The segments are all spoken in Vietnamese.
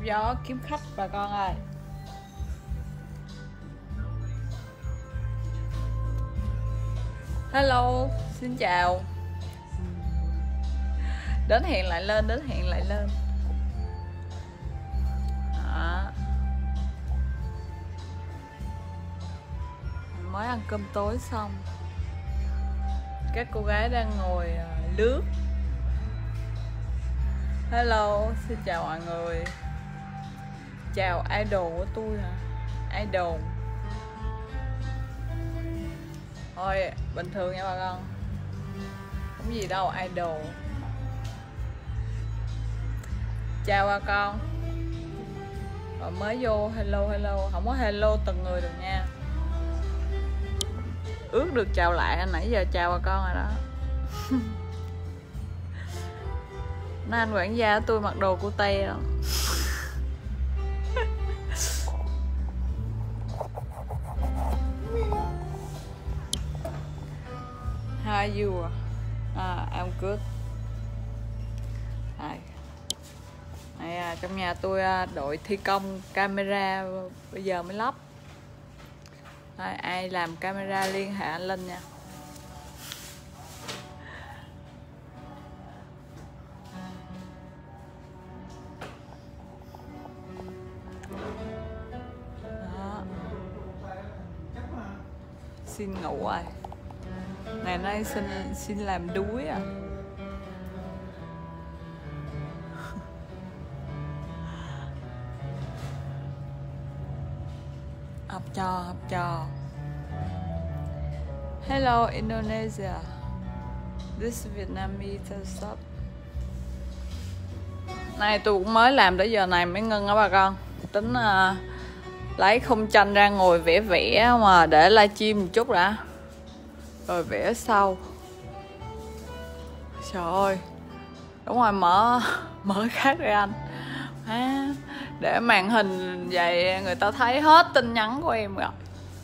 gió kiếm khách bà con ơi. Hello, xin chào. Đến hẹn lại lên, đến hẹn lại lên. Đó. Mới ăn cơm tối xong. Các cô gái đang ngồi lướt. Hello, xin chào mọi người. Chào idol của tôi hả? Idol. Thôi, bình thường nha bà con. Không gì đâu, idol. Chào bà con. Rồi mới vô, hello, hello. Không có hello từng người được nha. Ước được chào lại, nãy giờ chào bà con rồi đó. Nó anh quản gia tôi mặc đồ của Tây rồi. How are you? I'm good. Trong nhà tôi đội thi công camera bây giờ mới lắp. Ai làm camera liên hệ anh Linh nha. Đó. Xin ngủ rồi. Ngày nay xin làm đuối à. Học trò. Hello Indonesia. This Vietnamese shop. Này tôi cũng mới làm tới giờ này mới ngưng á bà con. Tính lấy khung tranh ra ngồi vẽ mà để livestream một chút đã. Rồi vẽ sau. Trời ơi. Đúng rồi, mở khác đi anh. Để màn hình vậy người ta thấy hết tin nhắn của em rồi.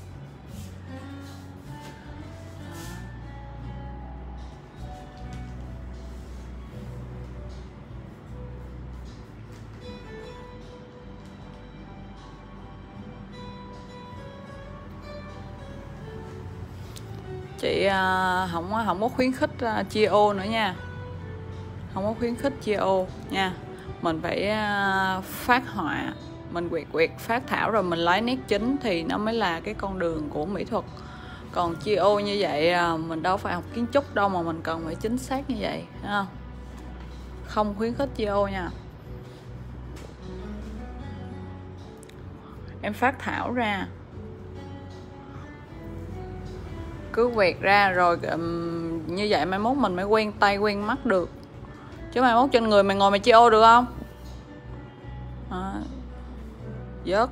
Chị không có khuyến khích chia ô nữa nha. Không có khuyến khích chia ô nha. Mình phải phát họa, mình quẹt phát thảo rồi mình lấy nét chính thì nó mới là cái con đường của mỹ thuật. Còn chia ô như vậy mình đâu phải học kiến trúc đâu mà mình cần phải chính xác như vậy, thấy không? Không khuyến khích chia ô nha. Em phát thảo ra, cứ quẹt ra rồi như vậy mai mốt mình mới quen tay quen mắt được. Chứ mai mốt trên người mày ngồi mày chia ô được không? Vớt.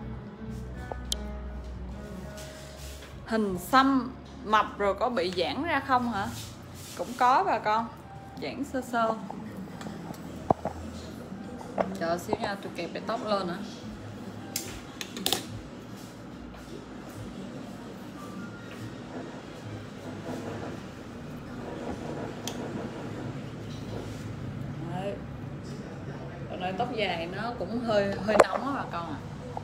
Hình xăm mập rồi có bị giãn ra không hả? Cũng có bà con. Giãn sơ sơ. Chờ xíu nha, tôi kẹp cái tóc lên nữa. Tóc dài nó cũng hơi nóng á bà con ạ.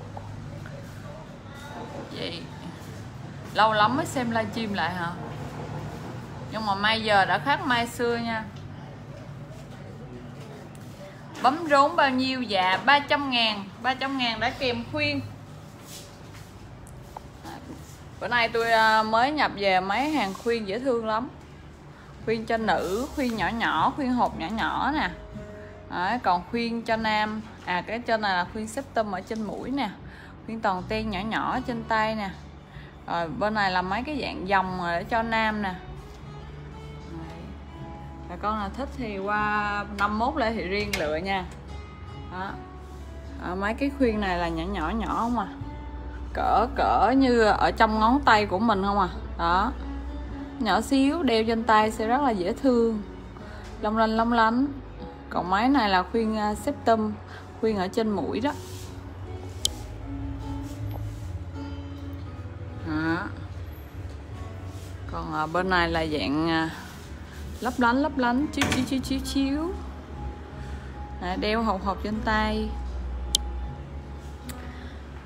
Vậy lâu lắm mới xem livestream lại hả? Nhưng mà mai giờ đã khác mai xưa nha. Bấm rốn bao nhiêu? Dạ 300.000. 300.000 đã kèm khuyên. Bữa nay tôi mới nhập về mấy hàng khuyên dễ thương lắm. Khuyên cho nữ, khuyên nhỏ, khuyên hộp nhỏ nè. Đấy, còn khuyên cho nam, cái trên này là khuyên septum ở trên mũi nè, khuyên toàn ten nhỏ trên tay nè. Rồi bên này là mấy cái dạng dòng để cho nam nè. Bà con nào thích thì qua 51 Lê Thị Riêng lựa nha. Đó. Mấy cái khuyên này là nhỏ không à, cỡ như ở trong ngón tay của mình không à. Đó, nhỏ xíu đeo trên tay sẽ rất là dễ thương, long lánh. Còn máy này là khuyên septum, khuyên ở trên mũi đó. Còn ở bên này là dạng lấp lánh chiếu. Đeo hộp trên tay.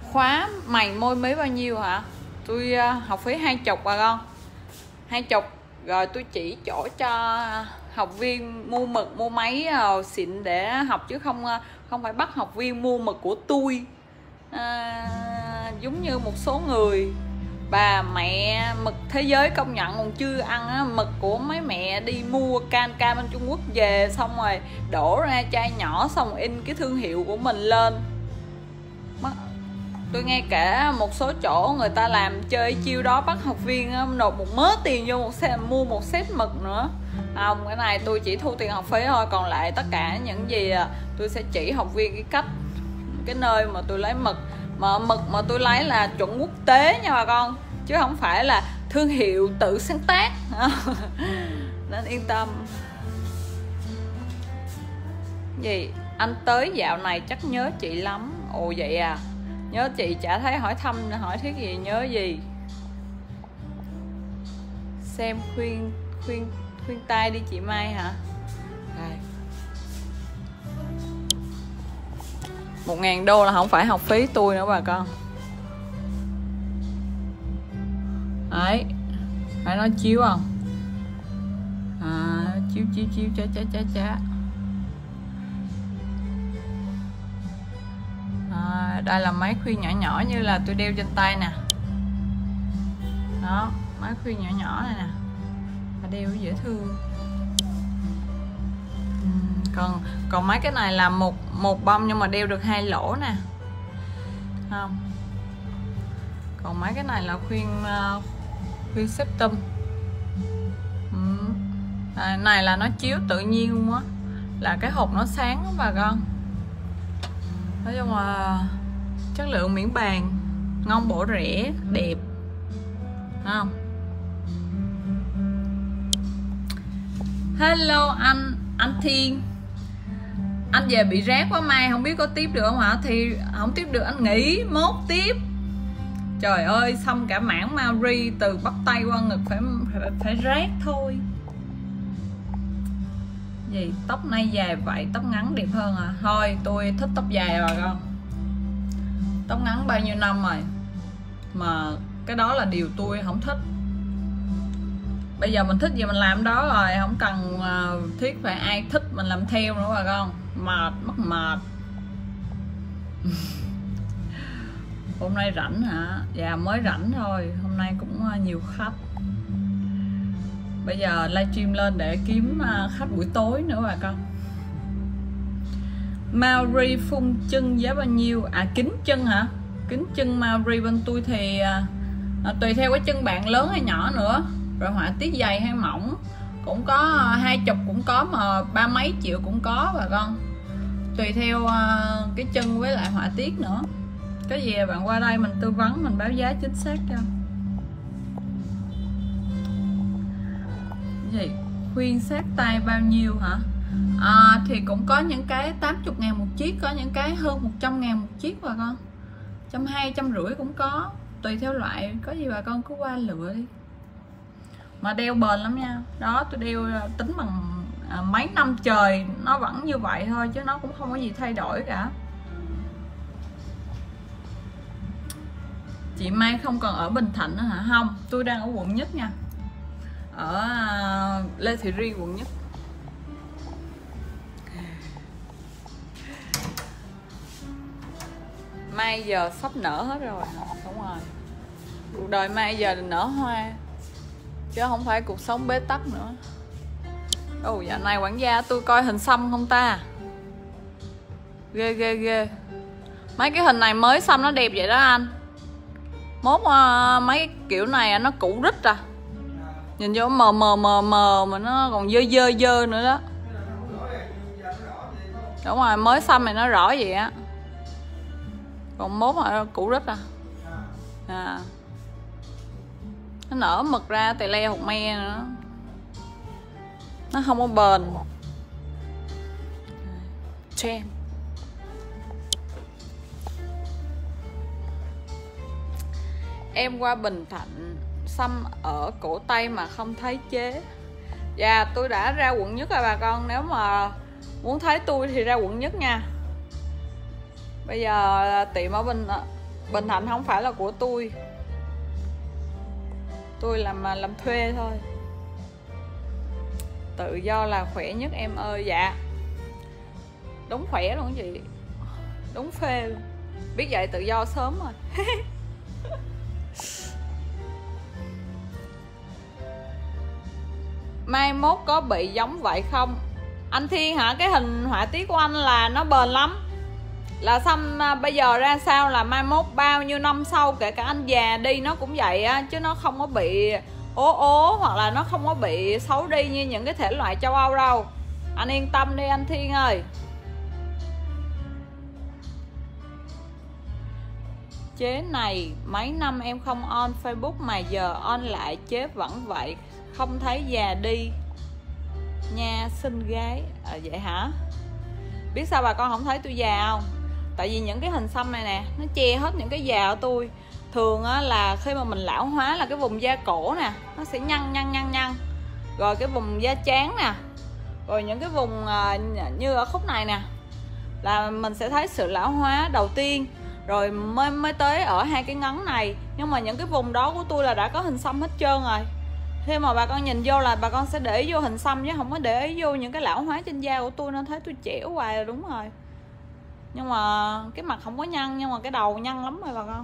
khóa mày môi mí bao nhiêu hả? Tôi học phí 20 bà con, 20 rồi tôi chỉ chỗ cho học viên mua mực mua máy xịn để học, chứ không phải bắt học viên mua mực của tôi. Giống như một số người bà mẹ mực thế giới công nhận còn chưa ăn á, mực của mấy mẹ đi mua can bên Trung Quốc về xong rồi đổ ra chai nhỏ xong in cái thương hiệu của mình lên. Tôi nghe kể một số chỗ người ta làm chơi chiêu đó, bắt học viên nộp một mớ tiền vô mua một set mực nữa. Không, cái này tôi chỉ thu tiền học phí thôi, còn lại tất cả những gì tôi sẽ chỉ học viên cái cách, cái nơi mà tôi lấy mực. Mà mực mà tôi lấy là chuẩn quốc tế nha bà con, chứ không phải là thương hiệu tự sáng tác. Nên yên tâm. Gì anh tới dạo này chắc nhớ chị lắm. Ồ vậy à, nhớ chị chả thấy hỏi thăm hỏi thiết gì, nhớ gì. Xem khuyên tai đi chị Mai hả? 1.000 đô là không phải học phí tôi nữa bà con. Đấy, phải nói chiếu không? Chiếu chá. Đây là máy khuyên nhỏ như là tôi đeo trên tay nè. Đó, máy khuyên nhỏ này nè, đeo dễ thương. Còn mấy cái này là một bông nhưng mà đeo được 2 lỗ nè, không? Còn mấy cái này là khuyên septum. Này là nó chiếu tự nhiên luôn á, là cái hộp nó sáng đó bà con. Nói chung là chất lượng miễn bàn, ngon bổ rẻ, đẹp, không? Hello anh Thiên, anh về bị rác quá Mai, không biết có tiếp được không hả? Thì không tiếp được anh nghỉ, mốt tiếp. Trời ơi, xong cả mảng Maori từ bắp tay qua ngực phải rác thôi. Gì tóc nay dài vậy, tóc ngắn đẹp hơn à? Thôi tôi thích tóc dài bà con. Tóc ngắn bao nhiêu năm rồi mà cái đó là điều tôi không thích. Bây giờ mình thích gì mình làm đó rồi, không cần thiết phải ai thích mình làm theo nữa bà con. Mệt. Hôm nay rảnh hả? Dạ mới rảnh thôi, hôm nay cũng nhiều khách. Bây giờ livestream lên để kiếm khách buổi tối nữa bà con. Maori phun chân giá bao nhiêu? Kính chân hả? Kính chân Maori bên tôi thì tùy theo cái chân bạn lớn hay nhỏ nữa, rồi họa tiết dày hay mỏng, cũng có 20 cũng có, mà 30 mấy triệu cũng có bà con, tùy theo cái chân với lại họa tiết nữa. Cái gì bạn qua đây mình tư vấn, mình báo giá chính xác cho. Gì khuyên sát tay bao nhiêu hả? Thì cũng có những cái 80.000 một chiếc, có những cái hơn 100.000 một chiếc bà con, 120, 150 cũng có, tùy theo loại. Có gì bà con cứ qua lựa đi, mà đeo bền lắm nha. Đó, tôi đeo tính bằng mấy năm trời nó vẫn như vậy thôi, chứ nó cũng không có gì thay đổi cả. Chị Mai không còn ở Bình Thạnh nữa hả? Không, tôi đang ở quận Nhất nha, ở Lê Thị Riêng quận Nhất. Mai giờ sắp nở hết rồi. Đúng rồi, cuộc đời Mai giờ nở hoa chứ không phải cuộc sống bế tắc nữa. Dạo này quản gia tôi coi hình xăm không ta? Ghê. Mấy cái hình này mới xăm nó đẹp vậy đó anh. Mốt mấy cái kiểu này nó cũ rích à, nhìn vô mờ mà nó còn dơ nữa đó. Đúng rồi, mới xăm này nó rõ vậy á, còn mốt mà cũ rích à. Nó nở mực ra tè le hột me nữa, nó không có bền. Trend. Em qua Bình Thạnh xăm ở cổ tay mà không thấy chế. Dạ tôi đã ra quận Nhất rồi bà con, nếu mà muốn thấy tôi thì ra quận Nhất nha. Bây giờ tiệm ở Bình Thạnh không phải là của tôi làm thuê thôi. Tự do là khỏe nhất em ơi. Dạ đúng khỏe luôn chị, đúng phê luôn. Biết vậy tự do sớm rồi. Mai mốt có bị giống vậy không anh Thiên hả? Cái hình họa tiết của anh là nó bền lắm, là xong bây giờ ra sao là mai mốt bao nhiêu năm sau kể cả anh già đi nó cũng vậy á, chứ nó không có bị ố hoặc là nó không có bị xấu đi như những cái thể loại châu Âu đâu. Anh yên tâm đi anh Thiên ơi. Chế này mấy năm em không on Facebook mà giờ on lại chế vẫn vậy, không thấy già đi nha, xinh gái. Vậy hả? Biết sao bà con không thấy tôi già không? Tại vì những cái hình xăm này nè nó che hết những cái già của tôi. Thường á, là khi mà mình lão hóa là cái vùng da cổ nè nó sẽ nhăn, rồi cái vùng da trán nè, rồi những cái vùng như ở khúc này nè là mình sẽ thấy sự lão hóa đầu tiên, rồi mới tới ở hai cái ngấn này. Nhưng mà những cái vùng đó của tôi là đã có hình xăm hết trơn rồi. Khi mà bà con nhìn vô là bà con sẽ để ý vô hình xăm chứ không có để ý vô những cái lão hóa trên da của tôi, nên thấy tôi trẻ hoài là đúng rồi. Nhưng mà cái mặt không có nhăn, nhưng mà cái đầu nhăn lắm rồi bà con.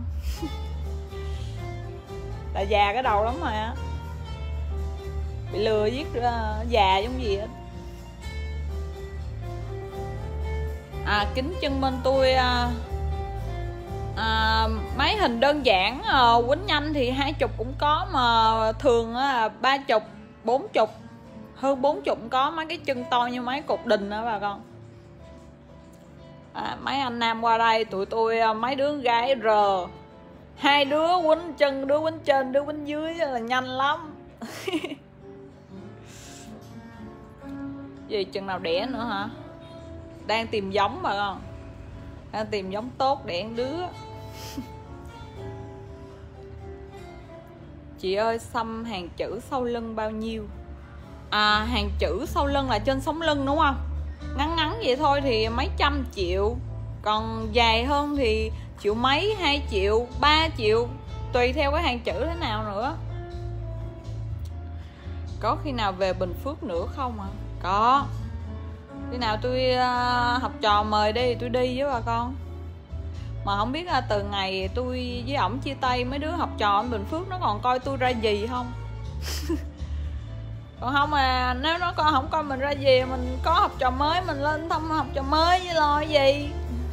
Là già cái đầu lắm rồi á, bị lừa giết già giống gì á. Kính chân bên tôi mấy hình đơn giản quýnh nhanh thì 20 cũng có, mà thường á 30, 40, hơn 40 cũng có. Mấy cái chân to như mấy cục đình đó bà con. Mấy anh nam qua đây tụi tôi mấy đứa gái hai đứa quýnh chân, đứa quýnh trên đứa quýnh dưới là nhanh lắm. Gì chừng nào đẻ nữa hả? Đang tìm giống bà con, đang tìm giống tốt đẻ đứa. Chị ơi xăm hàng chữ sau lưng bao nhiêu? Hàng chữ sau lưng là trên sống lưng đúng không? Ngắn vậy thôi thì mấy trăm triệu, còn dài hơn thì triệu mấy, 2 triệu, 3 triệu, tùy theo cái hàng chữ thế nào nữa. Có khi nào về Bình Phước nữa không ạ? Có. Khi nào tôi học trò mời đi tôi đi với bà con. Mà không biết từ ngày tôi với ổng chia tay, mấy đứa học trò ở Bình Phước nó còn coi tôi ra gì không? Còn không nếu nó không coi mình ra gì, mình có học trò mới mình lên thăm học trò mới với lo gì.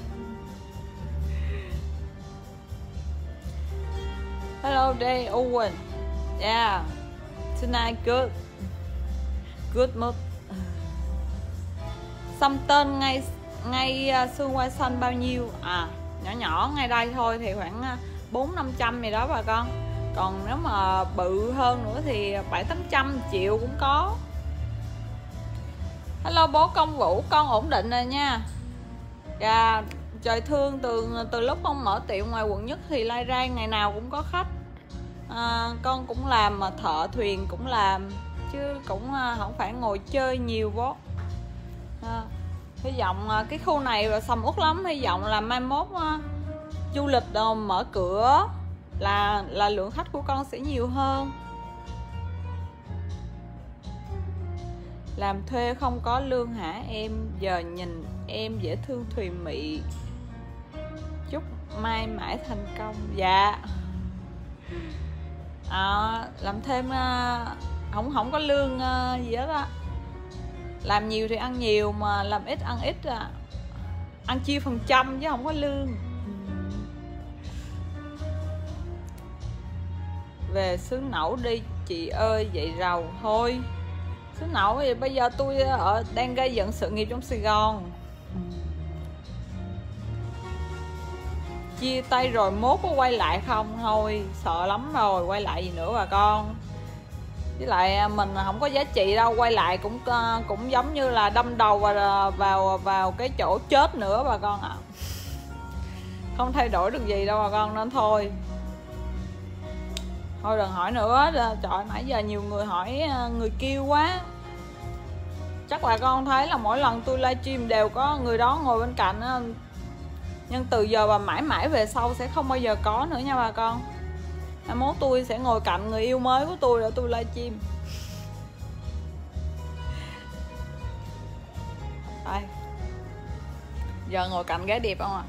Hello day Owen. Yeah, tonight good mood. Xăm tên ngay xương quai xanh bao nhiêu? Nhỏ ngay đây thôi thì khoảng 400-500 gì đó bà con. Còn nếu mà bự hơn nữa thì 700-800 triệu cũng có. Hello bố Công Vũ, con ổn định rồi nha. Trời thương, từ lúc con mở tiệm ngoài quận Nhất thì lai rai ngày nào cũng có khách. Con cũng làm mà thợ thuyền cũng làm, chứ cũng không phải ngồi chơi nhiều bố. Hy vọng cái khu này sầm uất lắm. Hy vọng là mai mốt du lịch mở cửa là lượng khách của con sẽ nhiều hơn. Làm thuê không có lương hả em? Giờ nhìn em dễ thương thùy mị. Chúc mai mãi thành công. Dạ. Làm thêm không có lương gì hết á. Làm nhiều thì ăn nhiều, mà làm ít ăn ít ăn chia phần trăm chứ không có lương. Về xứ Nẫu đi chị ơi, vậy giàu thôi. Xứ Nẫu thì bây giờ tôi đang gây dựng sự nghiệp trong Sài Gòn. Chia tay rồi mốt có quay lại không? Thôi sợ lắm rồi, quay lại gì nữa bà con. Với lại mình không có giá trị đâu, quay lại cũng giống như là đâm đầu vào cái chỗ chết nữa bà con ạ. Không thay đổi được gì đâu bà con, nên thôi đừng hỏi nữa. Trời, nãy giờ nhiều người hỏi, người kêu quá. Chắc bà con thấy là mỗi lần tôi livestream đều có người đó ngồi bên cạnh. Nhưng từ giờ và mãi mãi về sau sẽ không bao giờ có nữa nha bà con. Mai mốt tôi sẽ ngồi cạnh người yêu mới của tôi để tôi livestream. Đây. Giờ ngồi cạnh gái đẹp không ạ?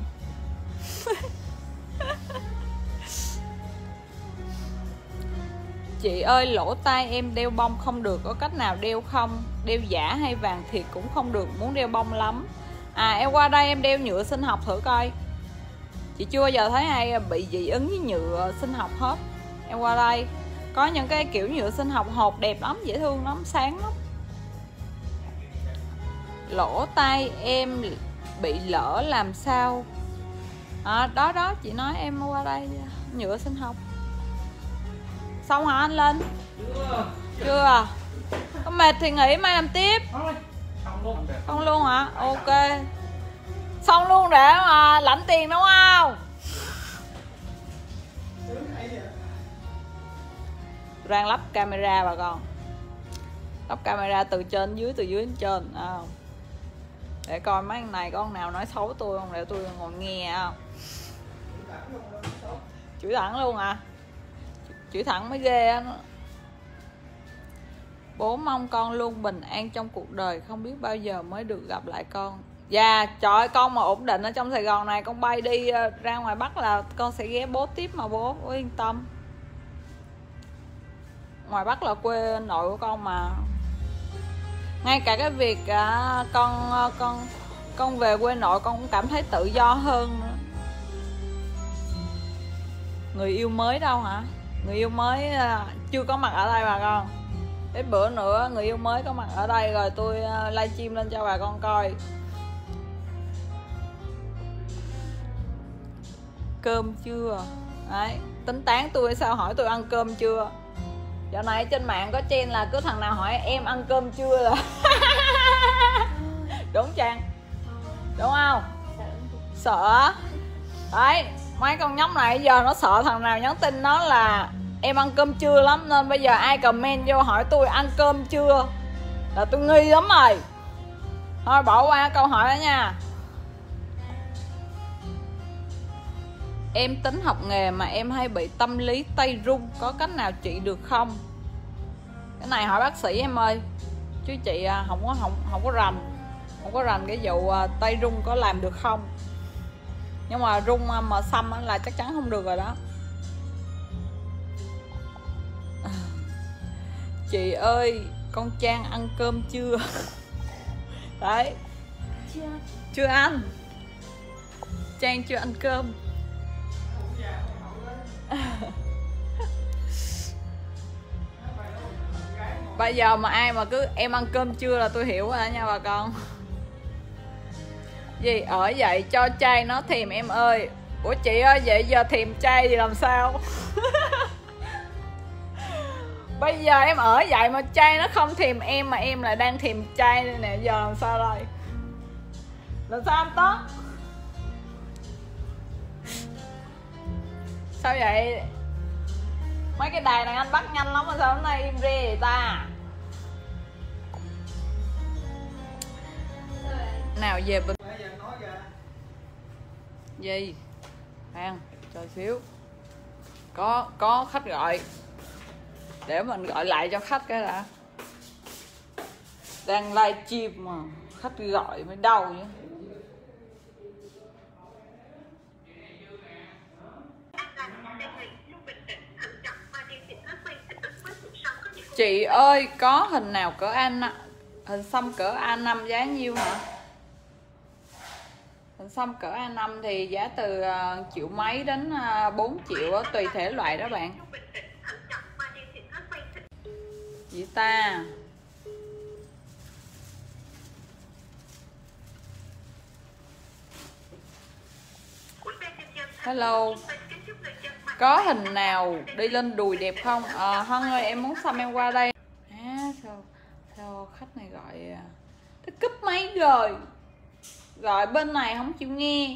Chị ơi, lỗ tai em đeo bông không được, có cách nào đeo không? Đeo giả hay vàng thiệt cũng không được, muốn đeo bông lắm. À, em qua đây em đeo nhựa sinh học thử coi. Chị chưa bao giờ thấy ai bị dị ứng với nhựa sinh học hết. Em qua đây, có những cái kiểu nhựa sinh học hột đẹp lắm, dễ thương lắm, sáng lắm. Lỗ tai em bị lỡ làm sao? Đó đó, chị nói em qua đây, nhựa sinh học. Xong hả anh Linh? Chưa. Có mệt thì nghỉ, mai làm tiếp. Xong luôn hả? Ok. Xong luôn để mà lãnh tiền đúng không? Rang lắp camera bà con. Lắp camera từ trên dưới, từ dưới đến trên. Để coi mấy con này có con nào nói xấu tôi không, để tôi ngồi nghe không. Chửi thẳng luôn hả? Chửi thẳng mới ghê á. Bố mong con luôn bình an trong cuộc đời, không biết bao giờ mới được gặp lại con. Dạ, trời ơi, con mà ổn định ở trong Sài Gòn này, con bay đi ra ngoài Bắc là con sẽ ghé bố tiếp mà bố yên tâm. Ngoài Bắc là quê nội của con mà. Ngay cả cái việc con về quê nội con cũng cảm thấy tự do hơn nữa. Người yêu mới đâu hả? Người yêu mới chưa có mặt ở đây bà con. Đến bữa nữa người yêu mới có mặt ở đây rồi tôi livestream lên cho bà con coi. Cơm chưa? Đấy, tính tán tôi sao hỏi tôi ăn cơm chưa. Dạo này trên mạng có trend là cứ thằng nào hỏi em ăn cơm chưa là đúng Trang? Đúng không? Sợ. Đấy, mấy con nhóc này giờ nó sợ thằng nào nhắn tin nó là em ăn cơm chưa lắm, nên bây giờ ai comment vô hỏi tôi ăn cơm chưa là tôi nghi lắm rồi. Thôi bỏ qua câu hỏi đó nha. Em tính học nghề mà em hay bị tâm lý tay run, có cách nào trị được không? Cái này hỏi bác sĩ em ơi, chứ chị không có rành cái vụ tay run có làm được không. Nhưng mà run mà xăm là chắc chắn không được rồi đó. Chị ơi, con Trang ăn cơm chưa? Đấy, chưa ăn. Trang chưa ăn cơm. Bây giờ mà ai mà cứ em ăn cơm chưa là tôi hiểu rồi đó nha bà con. Gì ở vậy cho trai nó thèm em ơi. Ủa chị ơi, vậy giờ thèm trai thì làm sao? Bây giờ em ở vậy mà trai nó không thèm em mà em lại đang thèm trai đây nè, giờ làm sao đây? Làm sao anh Tất? Sao vậy? Mấy cái đài này anh bắt nhanh lắm mà sao hôm nay im re vậy ta? Nào về bên gì? Khoan, chờ xíu. Có khách gọi. Để mình gọi lại cho khách cái đã. Đang livestream mà khách gọi mới đau vậy. Chị ơi, có hình nào cỡ hình xăm cỡ A5 giá nhiêu hả? Hình xăm cỡ A5 thì giá từ triệu mấy đến 4 triệu đó, tùy thể loại đó bạn. Gì ta? Hello. Có hình nào đi lên đùi đẹp không? Hân ơi, em muốn xăm em qua đây. Sao khách này gọi nó cúp máy rồi. Gọi bên này không chịu nghe.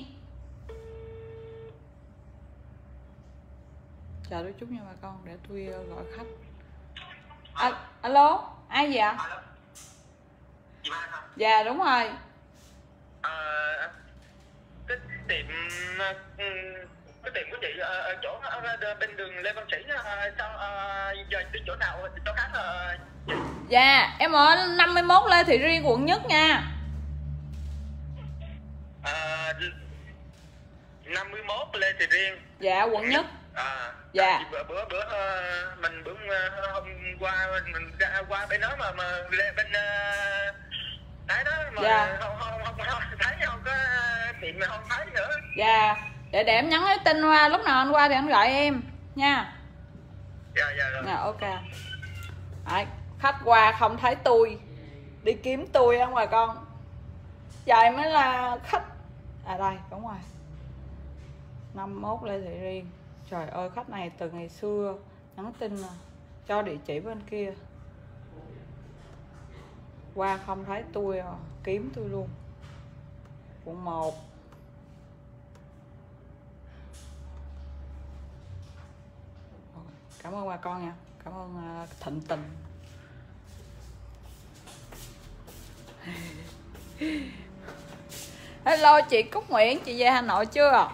Chờ đôi chút nha bà con, để tôi gọi khách. Alo, ai vậy? Chị Mai hả? Dạ đúng rồi. tiệm cái tiệm của chị ở chỗ bên đường Lê Văn Sĩ sao giờ đi chỗ nào chỗ khác chị? Dạ em ở 51 Lê Thị Riêng quận Nhất nha. 51 Lê Thị Riêng. Dạ quận Nhất. Dạ. Bữa mình hôm qua mình qua bên đó mà bên đấy đó mà dạ. không thấy không có tiệm mà không thấy nữa. Dạ. Để em nhắn cái tin qua, lúc nào anh qua thì anh gọi em nha. Dạ rồi. Dạ ok. Đấy, khách qua không thấy tôi, đi kiếm tôi ở ngoài con. Vậy mới là khách. À đây, đúng rồi. 51 Lê Thị Riêng. Trời ơi, khách này từ ngày xưa nhắn tin cho địa chỉ bên kia. Qua không thấy tôi, kiếm tôi luôn. Quận 1. Cảm ơn bà con nha. Cảm ơn Thịnh Tình. Hello chị Cúc Nguyễn, chị về Hà Nội chưa?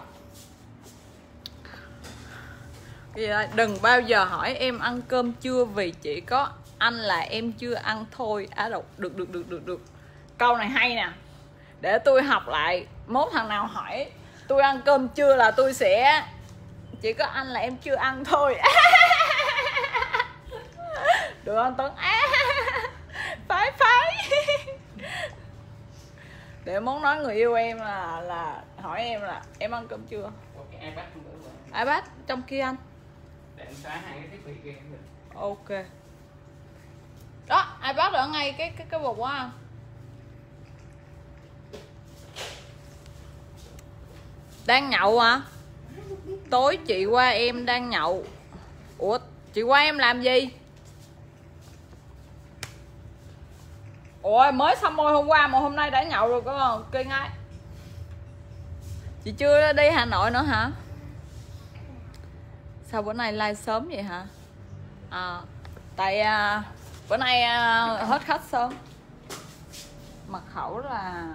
Đừng bao giờ hỏi em ăn cơm chưa, vì chỉ có anh là em chưa ăn thôi. Được. Câu này hay nè. Để tôi học lại. Mốt thằng nào hỏi tôi ăn cơm chưa là tôi sẽ chỉ có anh là em chưa ăn thôi. Được không Tuấn? Phái. Để muốn nói người yêu em là hỏi em là em ăn cơm chưa. iPad trong kia anh. Để em xóa hai cái thiết bị kia cũng được. Ok. Đó, iPad ở ngay cái bột quá anh. Đang nhậu hả? Tối chị qua em đang nhậu. Ủa, chị qua em làm gì? Ôi, mới xong môi hôm qua mà hôm nay đã nhậu rồi có không? Kinh ấy. Chị chưa đi Hà Nội nữa hả? Sao bữa nay live sớm vậy hả? Tại bữa nay hết khách sớm. Mật khẩu là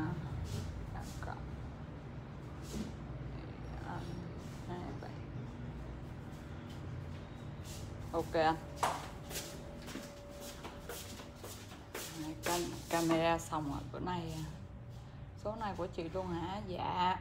ok anh. Camera xong rồi. Bữa nay số này của chị luôn hả? Dạ.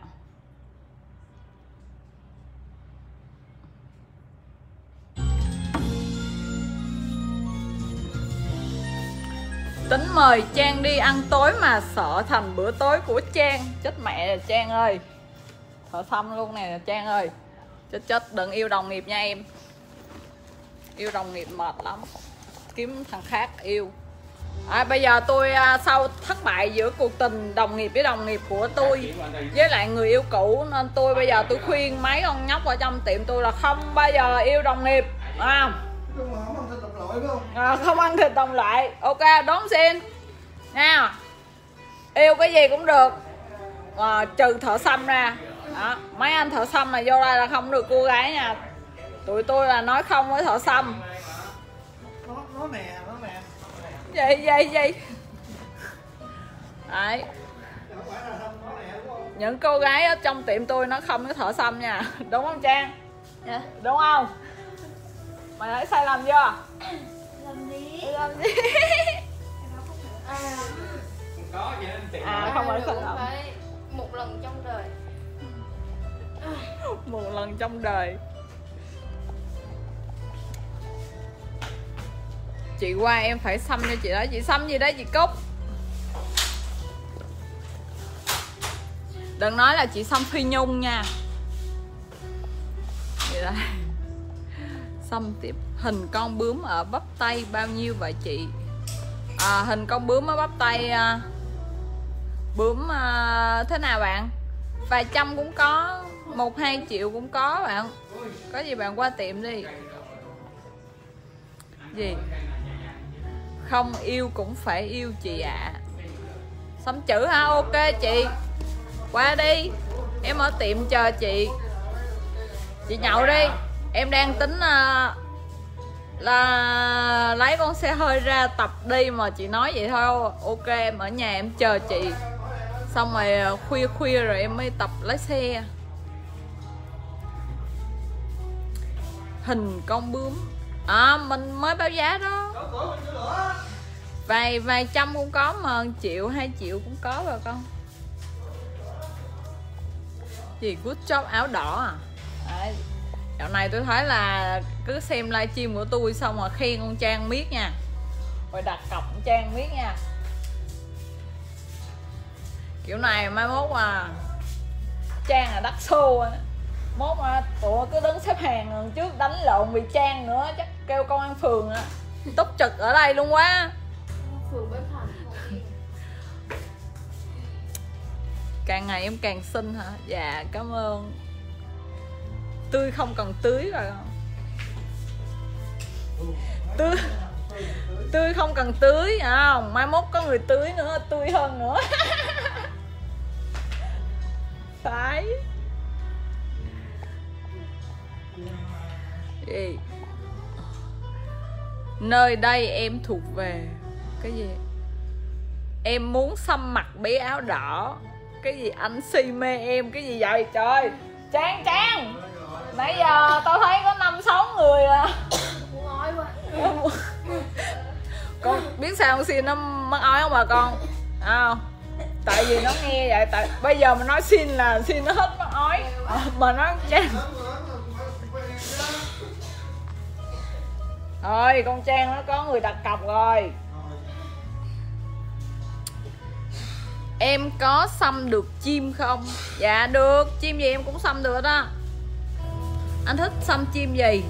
Tính mời Trang đi ăn tối mà sợ thành bữa tối của Trang. Chết mẹ rồi Trang ơi. Thở xăm luôn nè Trang ơi. Chết đừng yêu đồng nghiệp nha em. Yêu đồng nghiệp mệt lắm. Kiếm thằng khác yêu. Bây giờ tôi sau thất bại giữa cuộc tình đồng nghiệp với đồng nghiệp của tôi với lại người yêu cũ, nên tôi bây giờ tôi khuyên mấy con nhóc ở trong tiệm tôi là không bao giờ yêu đồng nghiệp. Không ăn thịt đồng loại. Ok, đón xin nha. Yêu cái gì cũng được trừ thợ xăm ra. Đó, mấy anh thợ xăm này vô đây là không được cô gái nha. Tụi tôi là nói không với thợ xăm. Nó nè. Gì đấy. Những cô gái ở trong tiệm tôi nó không có thợ xăm nha. Đúng không Trang? Dạ. Đúng không? Mày thấy sai lầm chưa? Làm gì? Không có vậy nên tiện. Không phải sai lầm. Phải một lần trong đời. Một lần trong đời. Chị qua em phải xăm cho chị đó. Chị xăm gì đó chị Cúc? Đừng nói là chị xăm Phi Nhung nha. Vậy đây. Xăm tiếp. Hình con bướm ở bắp tay bao nhiêu vậy chị? Hình con bướm ở bắp tay bướm thế nào bạn? Vài trăm cũng có, 1-2 triệu cũng có bạn. Có gì bạn qua tiệm đi. Gì? Không yêu cũng phải yêu chị ạ. Xăm chữ hả? Ok chị. Qua đi. Em ở tiệm chờ chị. Chị nhậu đi. Em đang tính là lấy con xe hơi ra tập đi mà chị nói vậy thôi. Ok em ở nhà em chờ chị. Xong rồi khuya khuya rồi em mới tập lái xe. Hình con bướm. Mình mới báo giá đó. Vài trăm cũng có mà 1 triệu 2 triệu cũng có bà con. Gì good job áo đỏ à? Đấy. Dạo này tôi thấy là cứ xem livestream của tôi xong rồi khen con Trang miết nha. Rồi đặt cọc con Trang miết nha. Kiểu này mai mốt mà Trang là đắt xô á. Mốt mà tụi cứ đứng xếp hàng lần trước đánh lộn vì Trang nữa chắc kêu công an phường á. Túc trực ở đây luôn quá. Phường Bến Thành. Càng ngày em càng xinh hả? Dạ cảm ơn. Tươi không cần tưới rồi. Tươi không cần tưới không? Mai mốt có người tưới nữa, tươi hơn nữa. Phải. Gì? Nơi đây em thuộc về cái gì? Em muốn xăm mặt bé áo đỏ. Cái gì anh si mê em? Cái gì vậy trời? Trang nãy giờ tao thấy có 5-6 người à. Muốn ói quá. Con biết sao con xin nó mắc ói không bà con? Không. Tại vì nó nghe vậy. Tại bây giờ mà nói xin là xin nó hết mắc ói. Mà nó Trang. Rồi con Trang nó có người đặt cọc rồi. Em có xăm được chim không? Dạ được. Chim gì em cũng xăm được đó. Anh thích xăm chim gì?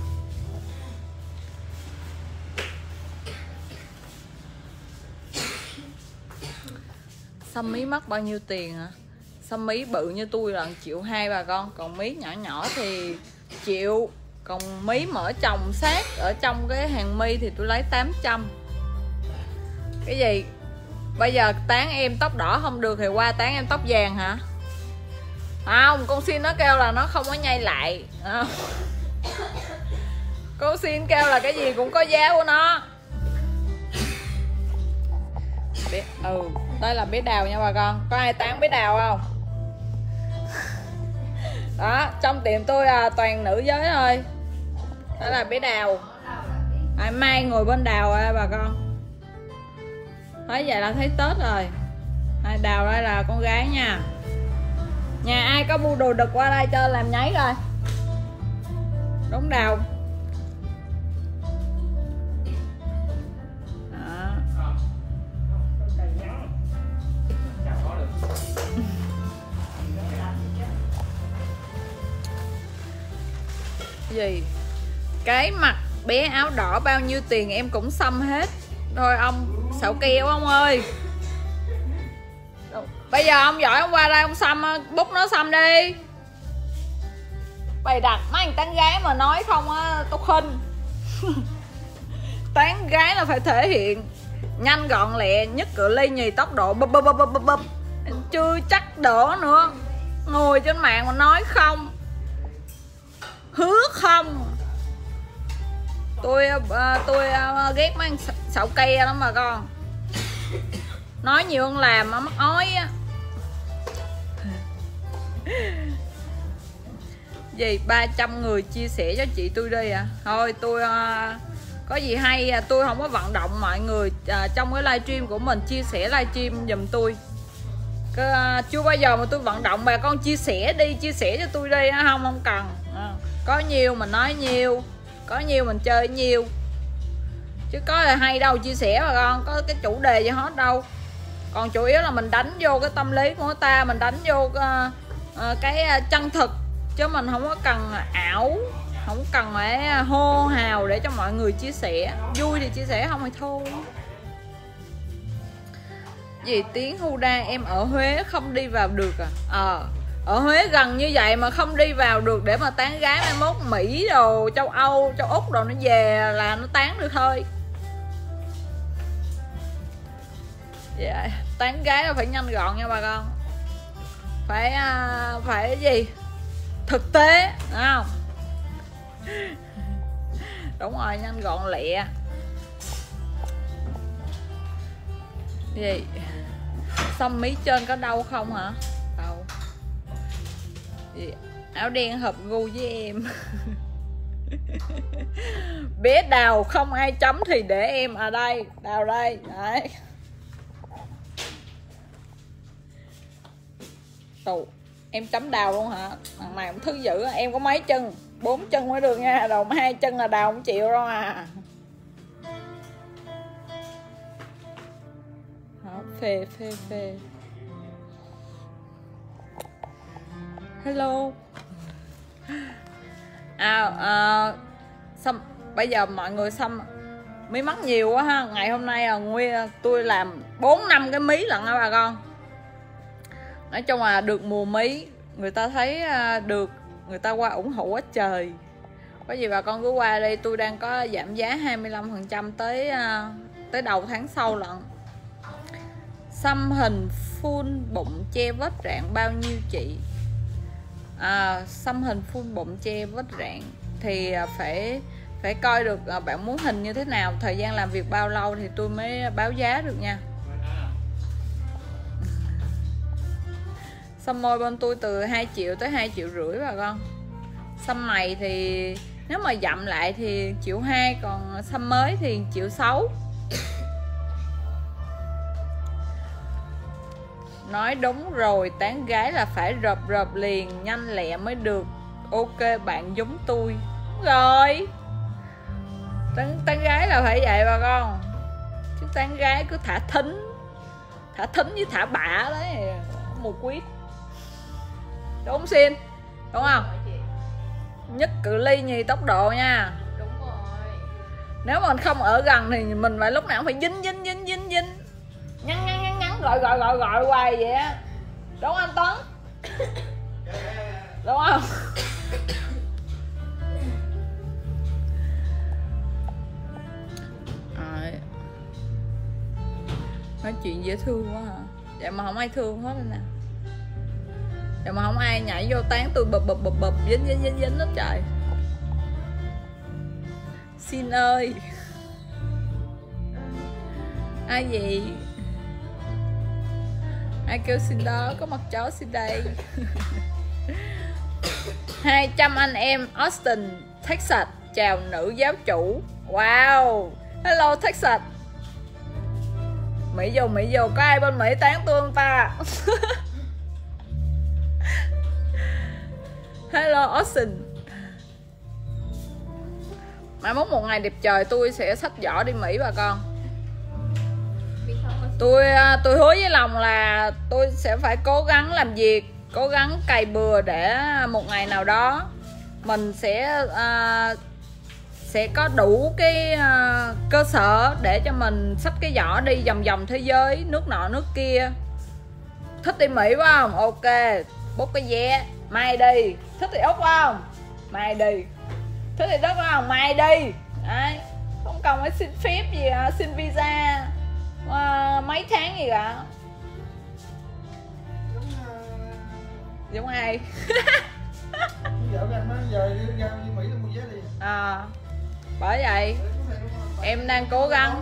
Xăm mí mất bao nhiêu tiền hả? Xăm mí bự như tôi là 1,2 triệu bà con. Còn mí nhỏ nhỏ thì 1 triệu. Còn mí mở chồng sát ở trong cái hàng mi thì tôi lấy 800. Cái gì? Bây giờ tán em tóc đỏ không được thì qua tán em tóc vàng hả? Không, con xin nó kêu là nó không có nhai lại. Con xin kêu là cái gì cũng có giá của nó. Đây là bé Đào nha bà con. Có ai tán bé Đào không? Đó, trong tiệm tôi là toàn nữ giới thôi. Đó là bé Đào. Mai ngồi bên Đào à bà con. Thấy vậy là thấy Tết rồi. Đào đây là con gái nha. Nhà ai có bu đồ đực qua đây cho làm nháy rồi. Đúng Đào. Đó. Gì? Cái mặt bé áo đỏ bao nhiêu tiền em cũng xăm hết. Thôi ông xạo keo ông ơi. Bây giờ ông giỏi ông qua đây ông xăm, bút nó xăm đi. Bày đặt mấy thằng tán gái mà nói không á tao khinh. Tán gái là phải thể hiện nhanh gọn lẹ, nhất cự ly nhì tốc độ bập bập bập bập bập. Chưa chắc đỡ nữa. Ngồi trên mạng mà nói không, hứa không. Tôi ghét mấy xạo cây lắm mà con. Nói nhiều hơn làm mà mắc ói á. Gì 300 người chia sẻ cho chị tôi đi à? Thôi tôi có gì hay tôi không có vận động mọi người trong cái livestream của mình chia sẻ livestream giùm tôi. Chưa bao giờ mà tôi vận động bà con chia sẻ đi, chia sẻ cho tôi đi. Không cần. Có nhiều mình nói nhiều, có nhiều mình chơi nhiều, chứ có là hay đâu chia sẻ bà con. Có cái chủ đề gì hết đâu. Còn chủ yếu là mình đánh vô cái tâm lý của người ta, mình đánh vô cái chân thực, chứ mình không có cần ảo, không cần phải hô hào để cho mọi người chia sẻ. Vui thì chia sẻ, không thì thôi. Gì tiếng Huda em ở Huế không đi vào được à? Ở Huế gần như vậy mà không đi vào được để mà tán gái. Mai mốt Mỹ đồ, châu Âu, châu Úc đồ nó về là nó tán được thôi. Dạ, tán gái là phải nhanh gọn nha bà con. Phải gì? Thực tế, đúng không? Đúng rồi, nhanh gọn lẹ. Gì? Xăm mí trên có đau không hả? Đau. Áo đen hợp gu với em. Bé Đào không ai chấm thì để em ở đây. Đào đây. Đấy. Tù, em chấm Đào luôn hả? Thằng này cũng thứ dữ. Em có mấy chân? 4 chân mới được nha. Đầu 2 chân là Đào không chịu đâu à. Đó, phê. Hello. Xăm, bây giờ mọi người xăm mí mắt nhiều quá ha. Ngày hôm nay tôi làm 4-5 cái mí lận á bà con. Nói chung là được mùa mí, người ta thấy được, người ta qua ủng hộ quá trời. Có gì bà con cứ qua đây, tôi đang có giảm giá 25% tới đầu tháng sau lận. Xăm hình full bụng che vết rạn bao nhiêu chị? Xăm hình full bụng che vết rạn thì phải coi được bạn muốn hình như thế nào, thời gian làm việc bao lâu thì tôi mới báo giá được nha. Xăm môi bên tôi từ 2 triệu tới 2,5 triệu bà con. Xăm mày thì nếu mà dặm lại thì 1,2 triệu, còn xăm mới thì 1,6 triệu. Nói đúng rồi, tán gái là phải rợp liền, nhanh lẹ mới được. Ok bạn giống tôi. Đúng rồi, tán gái là phải vậy bà con. Chứ tán gái cứ thả thính với thả bạ đấy, một quýt. Đúng không Xin? Đúng không? Nhất cự ly nhì tốc độ nha. Đúng rồi. Nếu mà mình không ở gần thì mình phải lúc nào cũng phải dính nhắn gọi hoài vậy á. Đúng không anh Tấn? Đúng không? Nói chuyện dễ thương quá hả? Vậy mà không ai thương hết nè. Vậy mà không ai nhảy vô tán tôi bập dính hết trời. Xin ơi. Ai gì? Ai kêu xin đó, có mặt chó xin đây. 200 anh em Austin, Texas chào nữ giáo chủ. Wow. Hello Texas. Mỹ dù có ai bên Mỹ tán tôi không ta? Hello Austin. Mai mốt một ngày đẹp trời tôi sẽ xách giỏ đi Mỹ bà con. Tôi hứa với lòng là tôi sẽ phải cố gắng làm việc, cố gắng cày bừa để một ngày nào đó mình sẽ có đủ cái cơ sở để cho mình xách cái giỏ đi vòng thế giới, nước nọ nước kia. Thích đi Mỹ phải không? Ok, book cái vé mai đi. Thích thì Úc phải không? Mai đi. Thích thì Đức phải không? Mai đi. Đấy. Không cần phải xin phép gì, xin visa mấy tháng gì cả. Giống ai? Bởi vậy em đang cố gắng.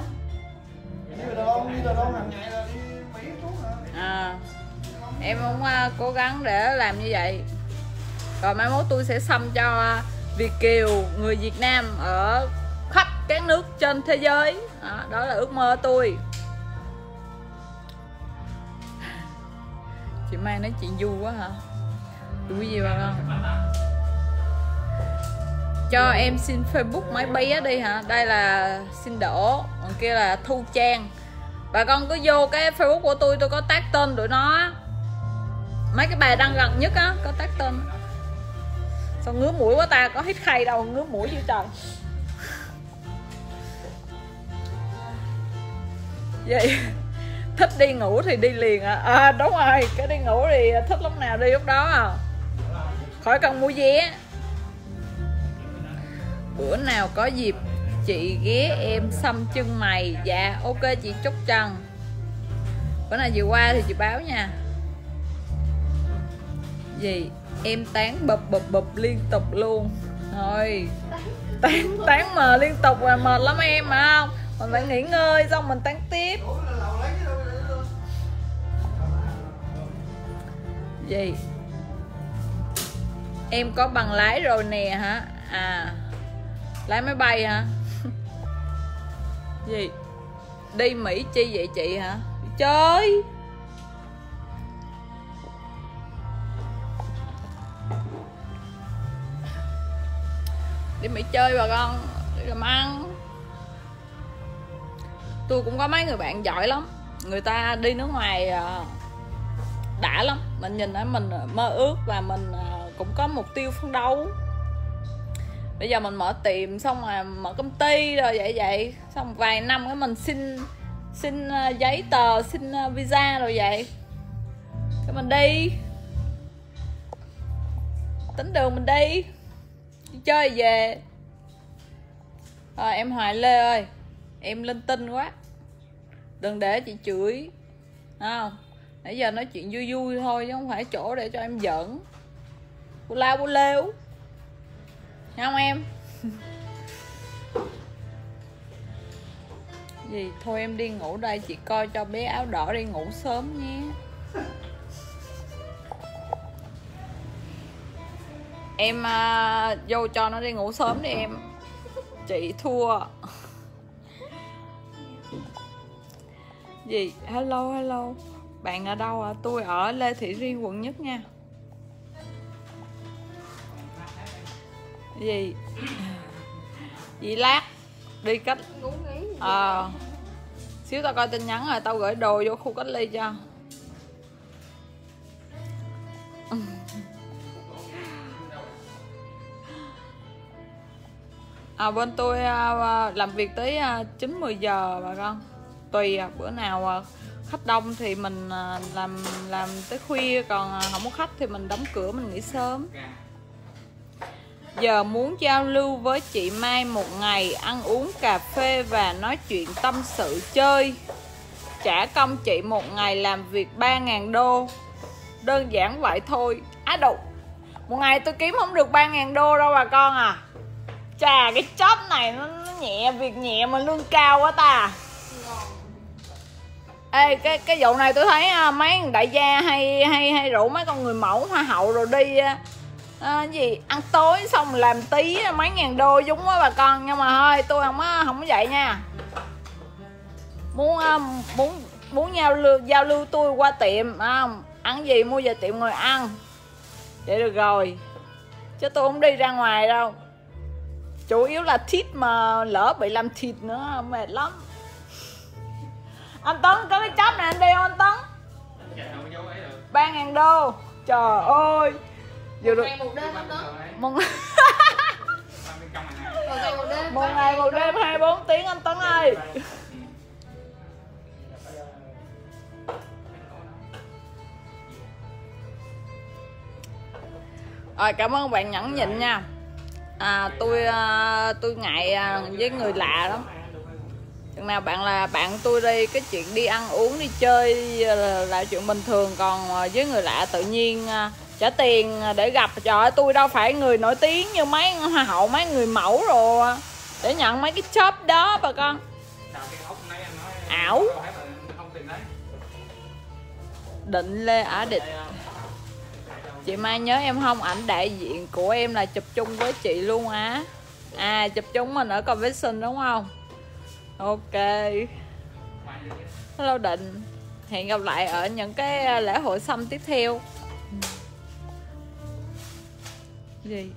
Em cũng cố gắng để làm như vậy. Rồi mai mốt tôi sẽ xăm cho Việt kiều, người Việt Nam ở khắp các nước trên thế giới. Đó là ước mơ tôi. Chị Mai nói chuyện vui quá hả? Vui gì bà con? Cho em xin Facebook mấy bé đi hả? Đây là xin Đỗ, còn kia là Thu Trang. Bà con cứ vô cái Facebook của tôi có tag tên tụi nó. Mấy cái bài đăng gần nhất á, có tag tên. Sao ngứa mũi quá ta, có hít khay đâu, ngứa mũi chứ trời. Vậy thích đi ngủ thì đi liền à? Đúng rồi, cái đi ngủ thì thích lúc nào đi lúc đó à. Khỏi cần mua vé. Bữa nào có dịp chị ghé em xăm chân mày. Dạ ok chị Trúc Trần. Bữa nào chị qua thì chị báo nha. Gì em tán bập liên tục luôn. Thôi tán mờ liên tục là mệt lắm em mà không. Mình phải nghỉ ngơi xong mình tán tiếp. Gì? Em có bằng lái rồi nè hả? À, lái máy bay hả? Gì? Đi Mỹ chi vậy chị hả? Đi chơi. Đi Mỹ chơi bà con, đi làm ăn. Tôi cũng có mấy người bạn giỏi lắm. Người ta đi nước ngoài đã lắm. Mình nhìn thấy mình mơ ước và mình cũng có mục tiêu phấn đấu. Bây giờ mình mở tiệm xong rồi mở công ty rồi vậy. Xong vài năm cái mình xin giấy tờ, xin visa rồi vậy. Cái mình đi. Tính đường mình đi chơi về. Em Hoài Lê ơi, em linh tinh quá, đừng để chị chửi, không? Nãy giờ nói chuyện vui vui thôi chứ không phải chỗ để cho em giỡn bu la bu lêu, nghe không em? Gì thôi em đi ngủ đây, chị coi cho bé áo đỏ đi ngủ sớm nhé. Em vô cho nó đi ngủ sớm đi em. Chị thua. Gì? Hello hello. Bạn ở đâu ạ? Tôi ở Lê Thị Riêng quận Nhất nha. Gì? Gì lát đi cách xíu tao coi tin nhắn rồi tao gửi đồ vô khu cách ly cho. Bên tôi làm việc tới 9-10 giờ bà con. Tùy bữa nào khách đông thì mình làm tới khuya, còn không có khách thì mình đóng cửa mình nghỉ sớm. Giờ muốn giao lưu với chị Mai một ngày, ăn uống cà phê và nói chuyện tâm sự chơi. Trả công chị một ngày làm việc 3.000 đô. Đơn giản vậy thôi. Á đủ. Một ngày tôi kiếm không được 3.000 đô đâu bà con à. Chà, cái job này nó nhẹ, việc nhẹ mà lương cao quá ta. Ê, cái vụ này tôi thấy mấy đại gia hay rủ mấy con người mẫu hoa hậu rồi đi gì ăn tối xong làm tí mấy ngàn đô dúng quá bà con. Nhưng mà thôi tôi không có vậy nha. Muốn giao lưu tôi qua tiệm không, ăn gì mua về tiệm ngồi ăn vậy được rồi, chứ tôi không đi ra ngoài đâu. Chủ yếu là thịt mà lỡ bị làm thịt nữa mệt lắm. Anh Tấn có cái job này anh đi không anh Tấn? 3.000 đô. Trời ơi. Vừa được một đêm anh Tấn. Một ngày một đêm 24 tiếng anh Tấn ơi. Rồi cảm ơn bạn nhẫn nhịn nha. Tôi ngại với người lạ lắm. Chừng nào bạn là bạn tôi đi, cái chuyện đi ăn uống đi chơi là chuyện bình thường, còn với người lạ tự nhiên trả tiền để gặp. Trời ơi, tôi đâu phải người nổi tiếng như mấy hoa hậu, mấy người mẫu rồi để nhận mấy cái job đó bà con. Ảo. Định Lê Ả Địch. Chị Mai nhớ em không? Ảnh đại diện của em là chụp chung với chị luôn á. À, chụp chung mình ở convention đúng không? Ok. Hello Định. Hẹn gặp lại ở những cái lễ hội xăm tiếp theo. Gì?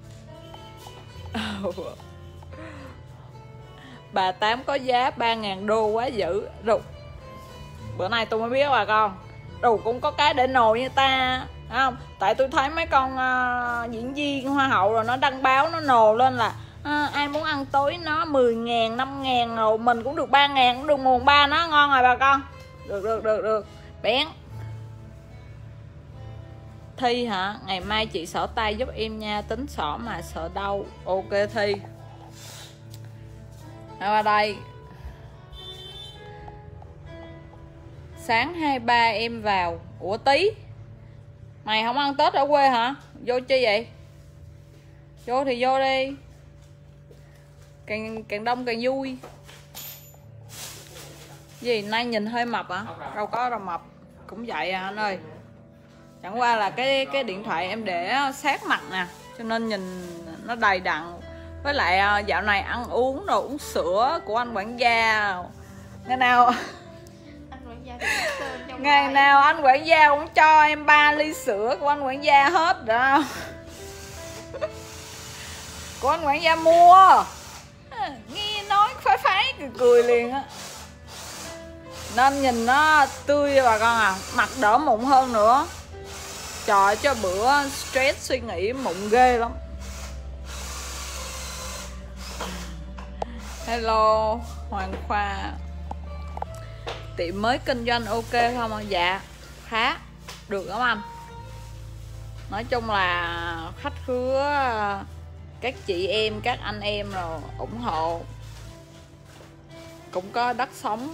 Bà Tám có giá 3.000 đô quá dữ. Rồi bữa nay tôi mới biết bà con. Rồi cũng có cái để nồi như ta, không? Tại tôi thấy mấy con diễn viên hoa hậu rồi nó đăng báo nó nồ lên là ai muốn ăn tối nó 10.000, 5.000 rồi mình cũng được 3.000, cũng được nguồn 3 nó ngon rồi bà con. Được. Bén. Thi hả? Ngày mai chị xỏ tay giúp em nha, tính xỏ mà sợ đau. Ok Thi. Qua đây. Sáng 23 em vào. Ủa Tí, mày không ăn Tết ở quê hả? Vô chi vậy? Vô thì vô đi. Càng đông càng vui. Gì nay nhìn hơi mập hả? Đâu có đâu mập. Cũng vậy à anh ơi. Chẳng qua là cái điện thoại em để sát mặt nè, cho nên nhìn nó đầy đặn. Với lại dạo này ăn uống rồi uống sữa của anh quản gia. Ngày nào ngày nào anh quản gia cũng cho em 3 ly sữa của anh quản gia hết rồi. Của anh quản gia mua. Nghe nói phái phái cười liền á. Nên nhìn nó tươi bà con à, mặt đỡ mụn hơn nữa. Trời, cho bữa stress suy nghĩ mụn ghê lắm. Hello Hoàng Khoa. Tiệm mới kinh doanh ok không ạ? Dạ khá được lắm anh. Nói chung là khách khứa, các chị em, các anh em rồi ủng hộ. Cũng có đất sống.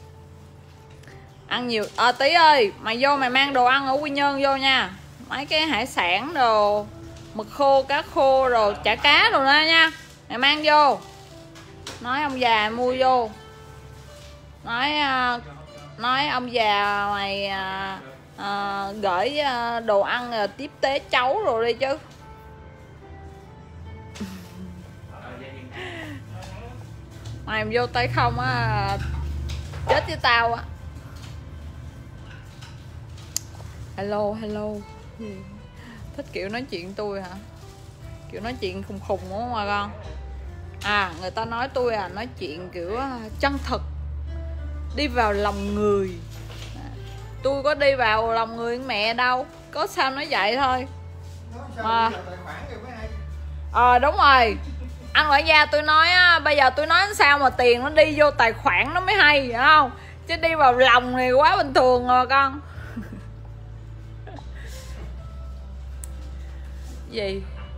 Ăn nhiều. Tí ơi, mày vô mày mang đồ ăn ở Quy Nhơn vô nha. Mấy cái hải sản đồ, mực khô, cá khô rồi chả cá rồi đó nha. Mày mang vô. Nói ông già mua vô. Nói ông già mày gửi đồ ăn rồi tiếp tế cháu rồi đi chứ. Mày vô tay không á chết với tao á. Hello. Thích kiểu nói chuyện tôi hả? Kiểu nói chuyện khùng đúng không mà con? Người ta nói tôi nói chuyện kiểu chân thực, đi vào lòng người. Tôi có đi vào lòng người mẹ đâu, có sao nói vậy thôi mà. Đúng rồi. Anh quản gia tôi nói bây giờ tôi nói sao mà tiền nó đi vô tài khoản nó mới hay, hiểu không? Chứ đi vào lòng thì quá bình thường rồi con. Gì?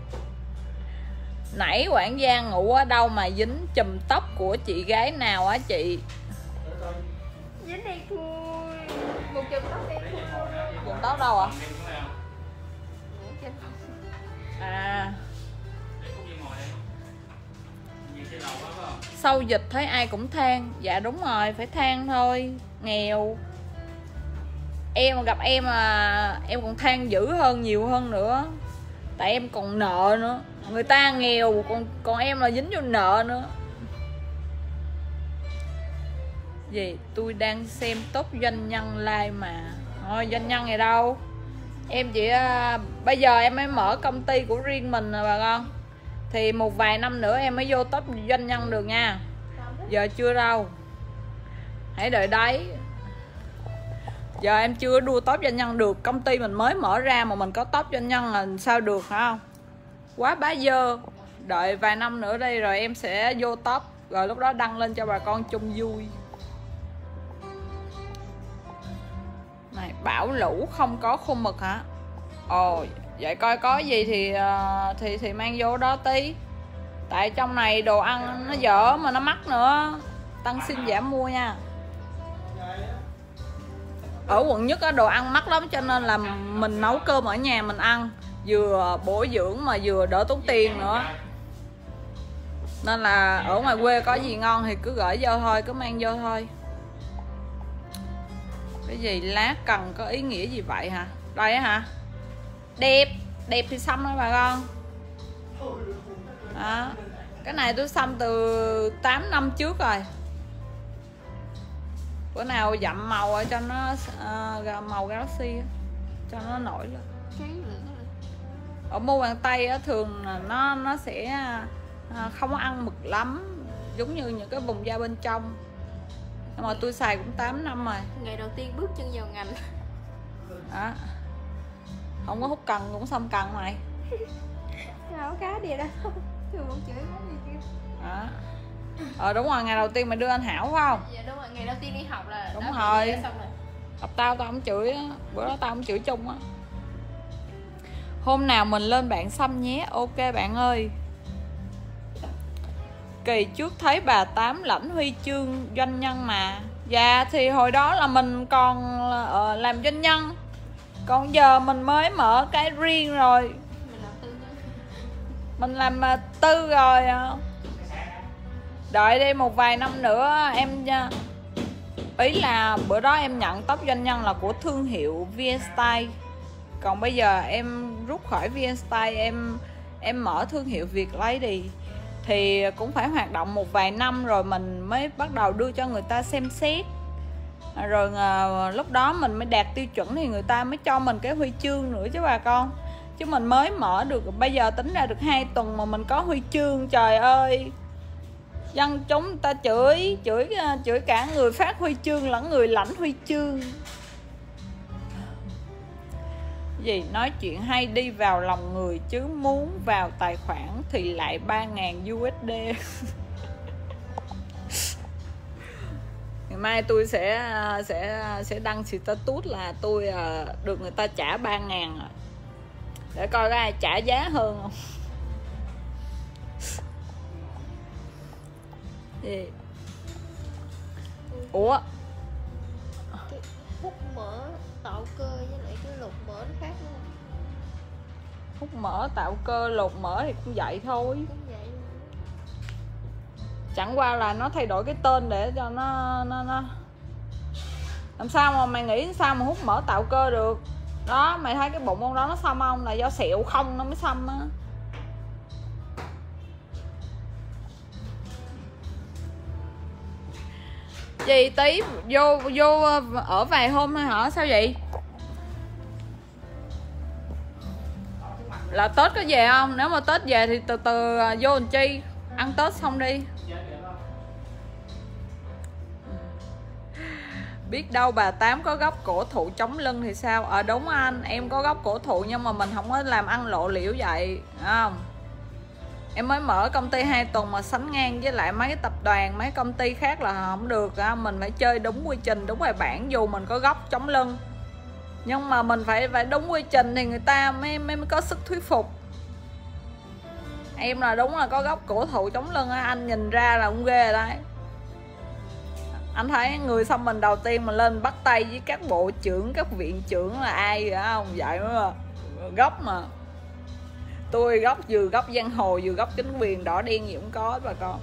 Nãy quản gia ngủ ở đâu mà dính chùm tóc của chị gái nào á chị? Dính đây thôi. Một chùm tóc đây thôi. Chùm tóc đâu ạ? Sau dịch thấy ai cũng than. Dạ đúng rồi, phải than thôi. Nghèo. Em mà gặp em mà em còn than dữ hơn, nhiều hơn nữa. Tại em còn nợ nữa. Người ta nghèo còn em là dính vô nợ nữa. Gì? Tôi đang xem top doanh nhân live mà. Thôi doanh nhân này đâu. Em chỉ bây giờ em mới mở công ty của riêng mình rồi bà con. Thì một vài năm nữa em mới vô top doanh nhân được nha. Giờ chưa đâu. Hãy đợi đấy. Giờ em chưa đua top doanh nhân được. Công ty mình mới mở ra mà mình có top doanh nhân là sao được hả không? Quá bá dơ. Đợi vài năm nữa đi rồi em sẽ vô top. Rồi lúc đó đăng lên cho bà con chung vui. Này, bão lũ không có khô mực hả? Vậy coi có gì thì mang vô đó tí. Tại trong này đồ ăn nó dở mà nó mắc nữa. Tăng xin giảm mua nha. Ở quận nhất đồ ăn mắc lắm, cho nên là mình nấu cơm ở nhà mình ăn, vừa bổ dưỡng mà vừa đỡ tốn tiền nữa. Nên là ở ngoài quê có gì ngon thì cứ gửi vô thôi, cứ mang vô thôi. Cái gì lá cần có ý nghĩa gì vậy hả? Đây á hả? Đẹp thì xăm đó bà con. Đó. Cái này tôi xăm từ 8 năm trước rồi. Bữa nào dặm màu cho nó màu galaxy cho nó nổi lên. Ở mua bàn tay á, thường là nó sẽ không có ăn mực lắm, giống như những cái vùng da bên trong. Nhưng mà tôi xài cũng 8 năm rồi. Ngày đầu tiên bước chân vào ngành. Đó. Không có hút cần cũng xăm cần mày. Sao cá đi đâu. Thường chửi có gì kia. Đó. Đúng rồi, ngày đầu tiên mày đưa anh Hảo phải không? Dạ đúng rồi, ngày đầu tiên đi học là đúng rồi. Gặp tao không chửi á, bữa đó tao không chửi chung á. Hôm nào mình lên bạn xăm nhé. Ok bạn ơi. Kỳ trước thấy bà Tám lãnh huy chương doanh nhân mà. Dạ thì hồi đó là mình còn làm doanh nhân. Còn giờ mình mới mở cái riêng rồi. Mình làm tư rồi. Đợi đi một vài năm nữa em. Ý là bữa đó em nhận top doanh nhân là của thương hiệu VStyle. Còn bây giờ em rút khỏi VN Style, em mở thương hiệu Việt Lady thì cũng phải hoạt động một vài năm rồi mình mới bắt đầu đưa cho người ta xem xét. Rồi lúc đó mình mới đạt tiêu chuẩn thì người ta mới cho mình cái huy chương nữa chứ bà con. Chứ mình mới mở được, bây giờ tính ra được 2 tuần mà mình có huy chương, trời ơi. Dân chúng ta chửi cả người phát huy chương lẫn người lãnh huy chương. Gì nói chuyện hay đi vào lòng người chứ muốn vào tài khoản thì lại 3.000 USD. Ngày mai tôi sẽ đăng status là tôi được người ta trả 3.000 rồi. Để coi có ai trả giá hơn không. Gì? Ủa? Cái hút mỡ tạo cơ với lại cái lột mỡ nó khác luôn. Hút mỡ tạo cơ, lột mỡ thì cũng vậy thôi. Cũng vậy luôn. Chẳng qua là nó thay đổi cái tên để cho nó làm sao mà mày nghĩ sao mà hút mỡ tạo cơ được. Đó, mày thấy cái bụng con đó nó xăm không? Là do sẹo không nó mới xăm á. Gì tí vô ở vài hôm thôi hả? Sao vậy? Là Tết có về không? Nếu mà Tết về thì từ từ vô làm chi. Ăn Tết xong đi. Biết đâu bà Tám có gốc cổ thụ chống lưng thì sao? Đúng anh, em có gốc cổ thụ nhưng mà mình không có làm ăn lộ liễu vậy, không? Em mới mở công ty 2 tuần mà sánh ngang với lại mấy cái tập đoàn, mấy công ty khác là không được. Mình phải chơi đúng quy trình, đúng bài bản dù mình có gốc chống lưng. Nhưng mà mình phải đúng quy trình thì người ta mới có sức thuyết phục. Em là đúng là có gốc cổ thụ chống lưng, anh nhìn ra là cũng ghê rồi đấy. Anh thấy người xăm mình đầu tiên mà lên bắt tay với các bộ trưởng, các viện trưởng là ai vậy không? Vậy mà gốc mà. Tôi gốc vừa gốc giang hồ vừa gốc chính quyền, đỏ đen gì cũng có bà con.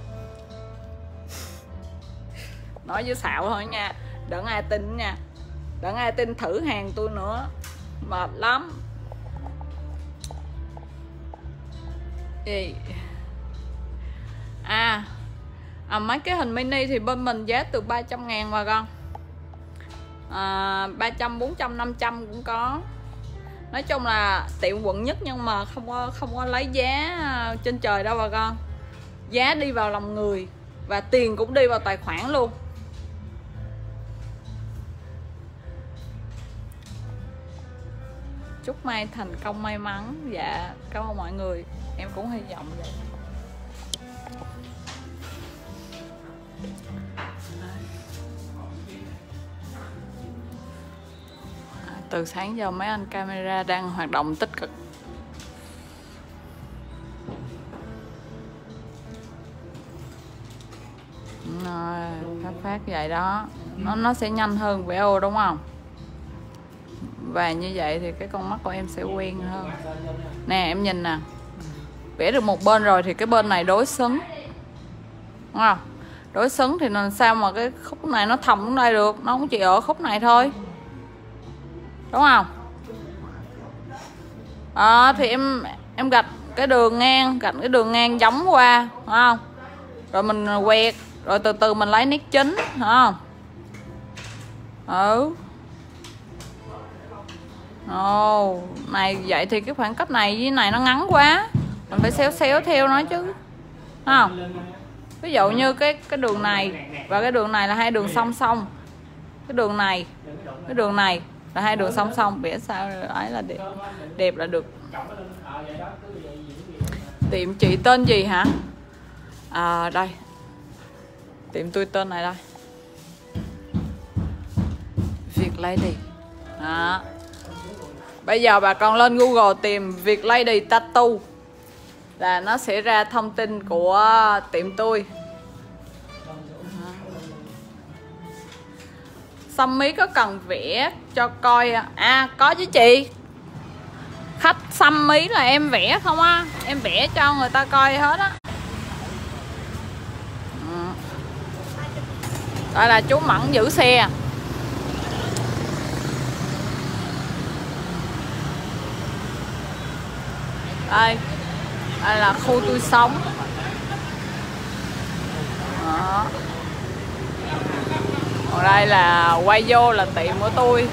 Nói với xạo thôi nha, đừng ai tin nha. Đừng ai tin thử hàng tôi nữa. Mệt lắm. Gì? Mấy cái hình mini thì bên mình giá từ 300.000 bà con. 300, 400, 500 cũng có. Nói chung là tiệm quận nhất nhưng mà không có lấy giá trên trời đâu bà con. Giá đi vào lòng người và tiền cũng đi vào tài khoản luôn. Chúc Mai thành công may mắn. Dạ, cảm ơn mọi người. Em cũng hy vọng vậy. Từ sáng giờ mấy anh camera đang hoạt động tích cực. Rồi, phát vậy đó. Nó sẽ nhanh hơn VO đúng không? Và như vậy thì cái con mắt của em sẽ quen hơn. Nè em nhìn nè. Vẽ được một bên rồi thì cái bên này đối xứng. Đúng không? Đối xứng thì làm sao mà cái khúc này nó thòng xuống đây được. Nó cũng chỉ ở khúc này thôi. Đúng không? Thì em gạch cái đường ngang giống qua, đúng không? Rồi mình quẹt, rồi từ từ mình lấy nét chính, đúng không? Này vậy thì cái khoảng cách này với này nó ngắn quá. Mình phải xéo theo nó chứ. Đúng không? Ví dụ như cái đường này và cái đường này là hai đường song song. Cái đường này là hai đường song song, vẽ sao ấy là đẹp. Đẹp là được. Tiệm chị tên gì hả? Đây. Tiệm tôi tên này đây. Việt Lady. Đó. Bây giờ bà con lên Google tìm Việt Lady Tattoo là nó sẽ ra thông tin của tiệm tôi. Xăm mí có cần vẽ cho coi? Có chứ chị. Khách xăm mí là em vẽ không á. Em vẽ cho người ta coi hết á. Đây là chú Mẫn giữ xe. Đây, đây là khu tôi sống. Đó. Còn đây là quay vô là tiệm của tôi.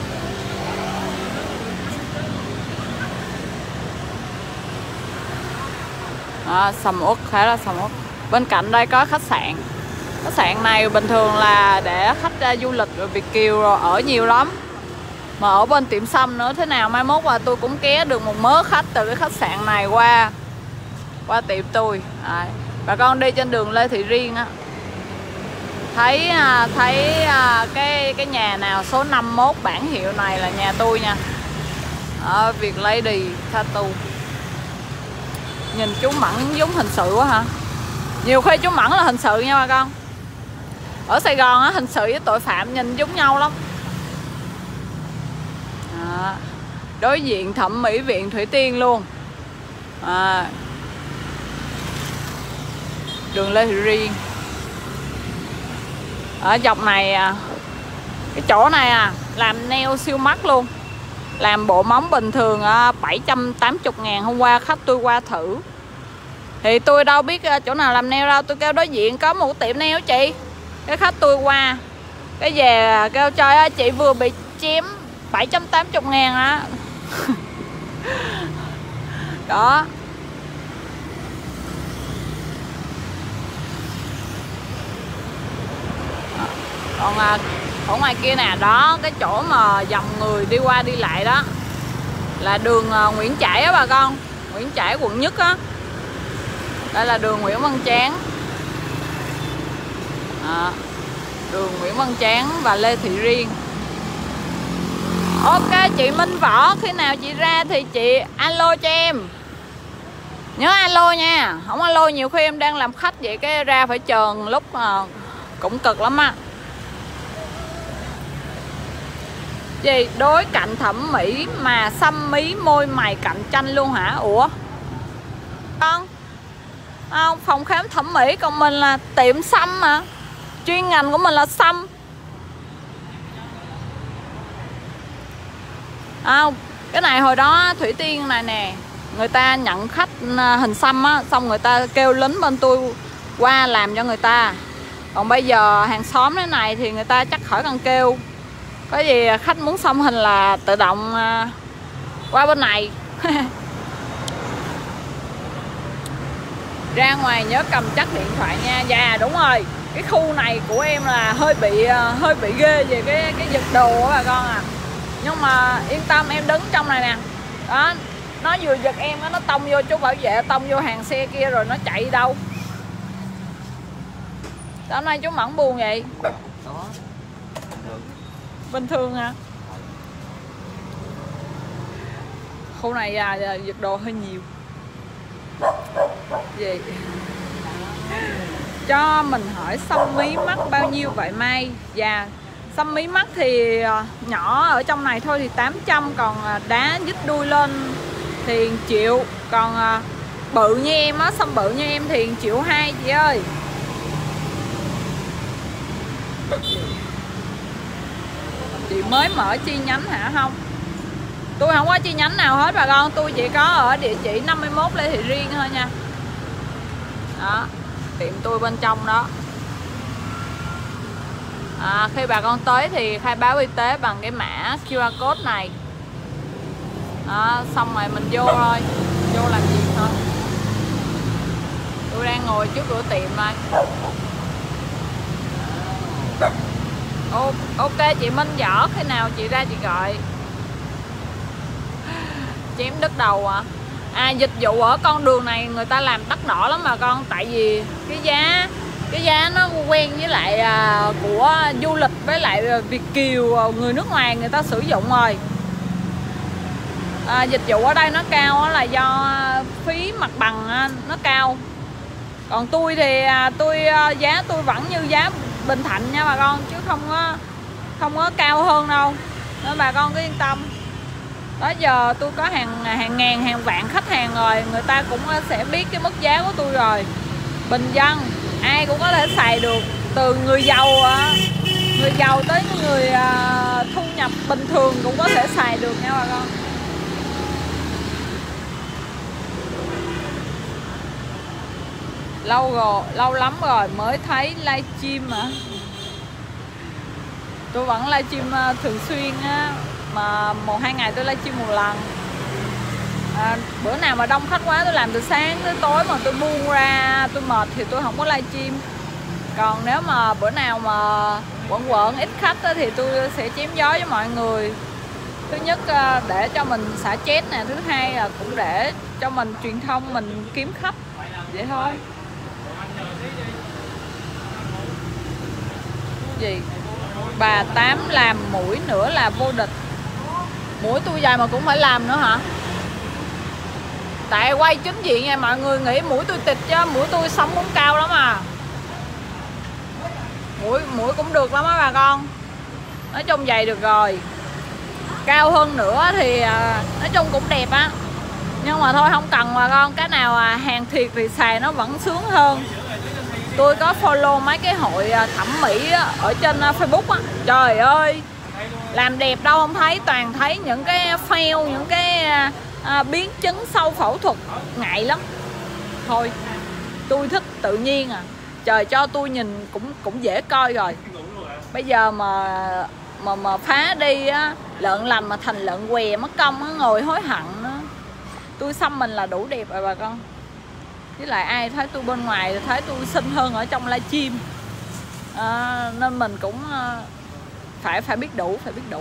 Đó, sầm uất, khá là sầm uất. Bên cạnh đây có khách sạn. Khách sạn này bình thường là để khách du lịch rồi Việt kiều rồi ở nhiều lắm. Mà ở bên tiệm sâm nữa, thế nào mai mốt là tôi cũng ké được một mớ khách từ cái khách sạn này qua tiệm tôi. Đấy. Bà con đi trên đường Lê Thị Riêng á, thấy cái nhà nào số 51 bản hiệu này là nhà tôi nha. Ở Việt Lady Tattoo. Nhìn chú Mẫn giống hình sự quá hả? Nhiều khi chú Mẫn là hình sự nha bà con. Ở Sài Gòn á, hình sự với tội phạm nhìn giống nhau lắm. Đó. Đối diện thẩm mỹ viện Thủy Tiên luôn. Đường Lê Thị Riêng. Ở dọc này cái chỗ này làm nail siêu mắc luôn. Làm bộ móng bình thường 780.000. Hôm qua khách tôi qua thử thì tôi đâu biết chỗ nào làm nail đâu. Tôi kêu đối diện có một tiệm nail chị. Cái khách tôi qua cái về kêu trời ơi chị vừa bị chém 780.000 á. Đó. Còn ở ngoài kia nè, đó cái chỗ mà dòng người đi qua đi lại đó là đường Nguyễn Trãi á bà con. Nguyễn Trãi quận Nhất á. Đây là đường Nguyễn Văn Tráng. Đường Nguyễn Văn Tráng và Lê Thị Riêng. Ok chị Minh Võ, khi nào chị ra thì chị alo cho em. Nhớ alo nha. Không alo nhiều khi em đang làm khách vậy cái ra phải chờ lúc cũng cực lắm á. Gì đối cạnh thẩm mỹ mà xăm mí môi mày cạnh tranh luôn hả? Ủa con không, phòng khám thẩm mỹ, còn mình là tiệm xăm mà, chuyên ngành của mình là xăm. Cái này hồi đó Thủy Tiên này nè, người ta nhận khách hình xăm á, xong người ta kêu lính bên tôi qua làm cho người ta. Còn bây giờ hàng xóm thế này thì người ta chắc khỏi cần kêu. Có gì khách muốn xăm hình là tự động qua bên này. Ra ngoài nhớ cầm chắc điện thoại nha. Dạ đúng rồi, cái khu này của em là hơi bị ghê về cái giật đồ á bà con à. Nhưng mà yên tâm, em đứng trong này nè. Đó, nó vừa giật em nó tông vô chú bảo vệ, tông vô hàng xe kia rồi nó chạy đâu. Hôm nay chú Mẫn buồn vậy? Bình thường hả? Khu này giật đồ hơi nhiều. Gì? Cho mình hỏi xăm mí mắt bao nhiêu vậy Mai? Dạ, xăm mí mắt thì nhỏ ở trong này thôi thì 800. Còn đá dít đuôi lên thì 1 triệu. Còn bự như em á, xăm bự như em thì 1,2 triệu chị ơi. Chị mới mở chi nhánh hả? Không, tôi không có chi nhánh nào hết bà con. Tôi chỉ có ở địa chỉ 51 Lê Thị Riêng thôi nha. Đó, tiệm tôi bên trong đó. Khi bà con tới thì khai báo y tế bằng cái mã QR code này. Đó, xong rồi mình vô thôi. Vô làm gì thôi. Tôi đang ngồi trước cửa tiệm này. Ok chị Minh Võ, khi nào chị ra chị gọi. Chém đứt đầu à? Dịch vụ ở con đường này người ta làm đắt đỏ lắm mà con. Tại vì cái giá nó quen với lại của du lịch với lại Việt kiều, người nước ngoài người ta sử dụng rồi. Dịch vụ ở đây nó cao là do phí mặt bằng nó cao. Còn tôi thì giá tôi vẫn như giá Bình Thạnh nha bà con, chứ không có cao hơn đâu, nên bà con cứ yên tâm. Đó giờ tôi có hàng ngàn hàng vạn khách hàng rồi, người ta cũng sẽ biết cái mức giá của tôi rồi. Bình dân ai cũng có thể xài được, từ người giàu tới người thu nhập bình thường cũng có thể xài được nha bà con. lâu lắm rồi mới thấy livestream mà. Tôi vẫn livestream thường xuyên á, mà 1-2 ngày tôi livestream một lần. Bữa nào mà đông khách quá tôi làm từ sáng tới tối, mà tôi buông ra tôi mệt thì tôi không có livestream. Còn nếu mà bữa nào mà quẩn ít khách á, thì tôi sẽ chém gió với mọi người. Thứ nhất để cho mình xả stress nè, thứ hai là cũng để cho mình truyền thông, mình kiếm khách vậy thôi. Gì bà Tám làm mũi nữa là vô địch. Mũi tôi dài mà cũng phải làm nữa hả? Tại quay chính diện nha, mọi người nghĩ mũi tôi tịt chứ mũi tôi sống cũng cao lắm à. Mũi cũng được lắm á bà con. Nói chung vậy được rồi. Cao hơn nữa thì nói chung cũng đẹp á. Nhưng mà thôi không cần bà con. Cái nào hàng thiệt thì xài nó vẫn sướng hơn. Tôi có follow mấy cái hội thẩm mỹ ở trên Facebook á. Trời ơi, làm đẹp đâu không thấy, toàn thấy những cái fail, những cái biến chứng sau phẫu thuật, ngại lắm. Thôi tôi thích tự nhiên à. Trời cho tôi nhìn cũng dễ coi rồi. Bây giờ mà phá đi á, lợn lành mà thành lợn què mất công á, ngồi hối hận nữa. Tôi xăm mình là đủ đẹp rồi bà con. Với lại ai thấy tôi bên ngoài thì thấy tôi xinh hơn ở trong livestream. Nên mình cũng phải biết đủ,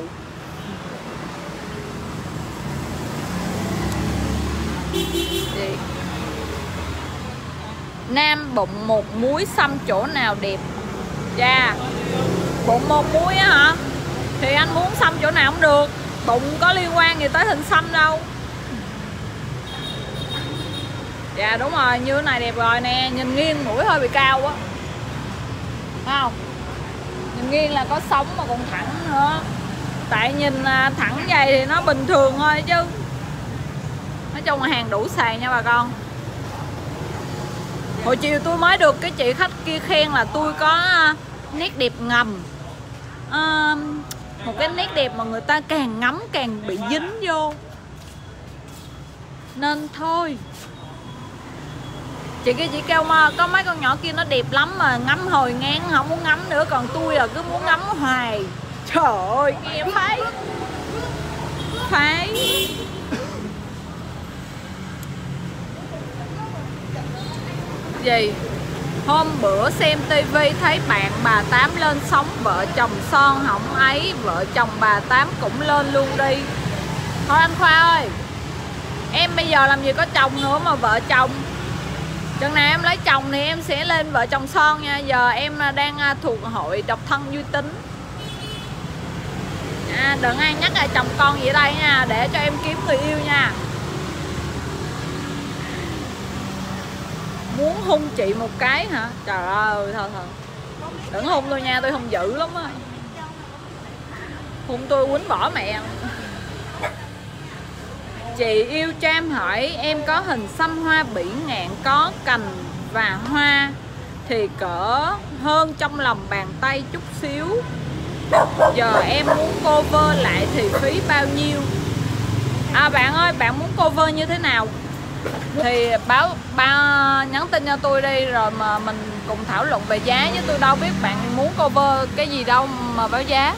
Gì? Nam bụng một múi xăm chỗ nào đẹp? Dạ, bụng một múi á hả? Thì anh muốn xăm chỗ nào cũng được. Bụng có liên quan gì tới hình xăm đâu. Dạ đúng rồi, như thế này đẹp rồi nè. Nhìn nghiêng mũi hơi bị cao quá, thấy không? Nhìn nghiêng là có sống mà còn thẳng nữa. Tại nhìn thẳng vậy thì nó bình thường thôi chứ. Nói chung là hàng đủ xài nha bà con. Hồi chiều tôi mới được cái chị khách kia khen là tôi có nét đẹp ngầm. Một cái nét đẹp mà người ta càng ngắm càng bị dính vô. Nên thôi. Chị kia chỉ kêu mà có mấy con nhỏ kia nó đẹp lắm mà ngắm hồi ngán không muốn ngắm nữa. Còn tôi là cứ muốn ngắm hoài. Trời ơi kia phái. Gì? Hôm bữa xem tivi thấy bạn bà Tám lên sóng vợ chồng son hỏng ấy, vợ chồng bà Tám cũng lên luôn đi. Thôi anh Khoa ơi, em bây giờ làm gì có chồng nữa mà vợ chồng. Chừng nào em lấy chồng thì em sẽ lên vợ chồng son nha. Giờ em đang thuộc hội độc thân vui tính. Đừng ai nhắc lại chồng con gì ở đây nha, để cho em kiếm người yêu nha. Muốn hung chị một cái hả? Trời ơi, thôi đừng hung tôi nha, tôi hung dữ lắm á. Hung tôi quýnh bỏ mẹ. Chị yêu cho em hỏi em có hình xăm hoa bỉ ngạn có cành và hoa thì cỡ hơn trong lòng bàn tay chút xíu. Giờ em muốn cover lại thì phí bao nhiêu? Bạn ơi, bạn muốn cover như thế nào thì nhắn tin cho tôi đi, rồi mà mình cùng thảo luận về giá, chứ tôi đâu biết bạn muốn cover cái gì đâu mà báo giá.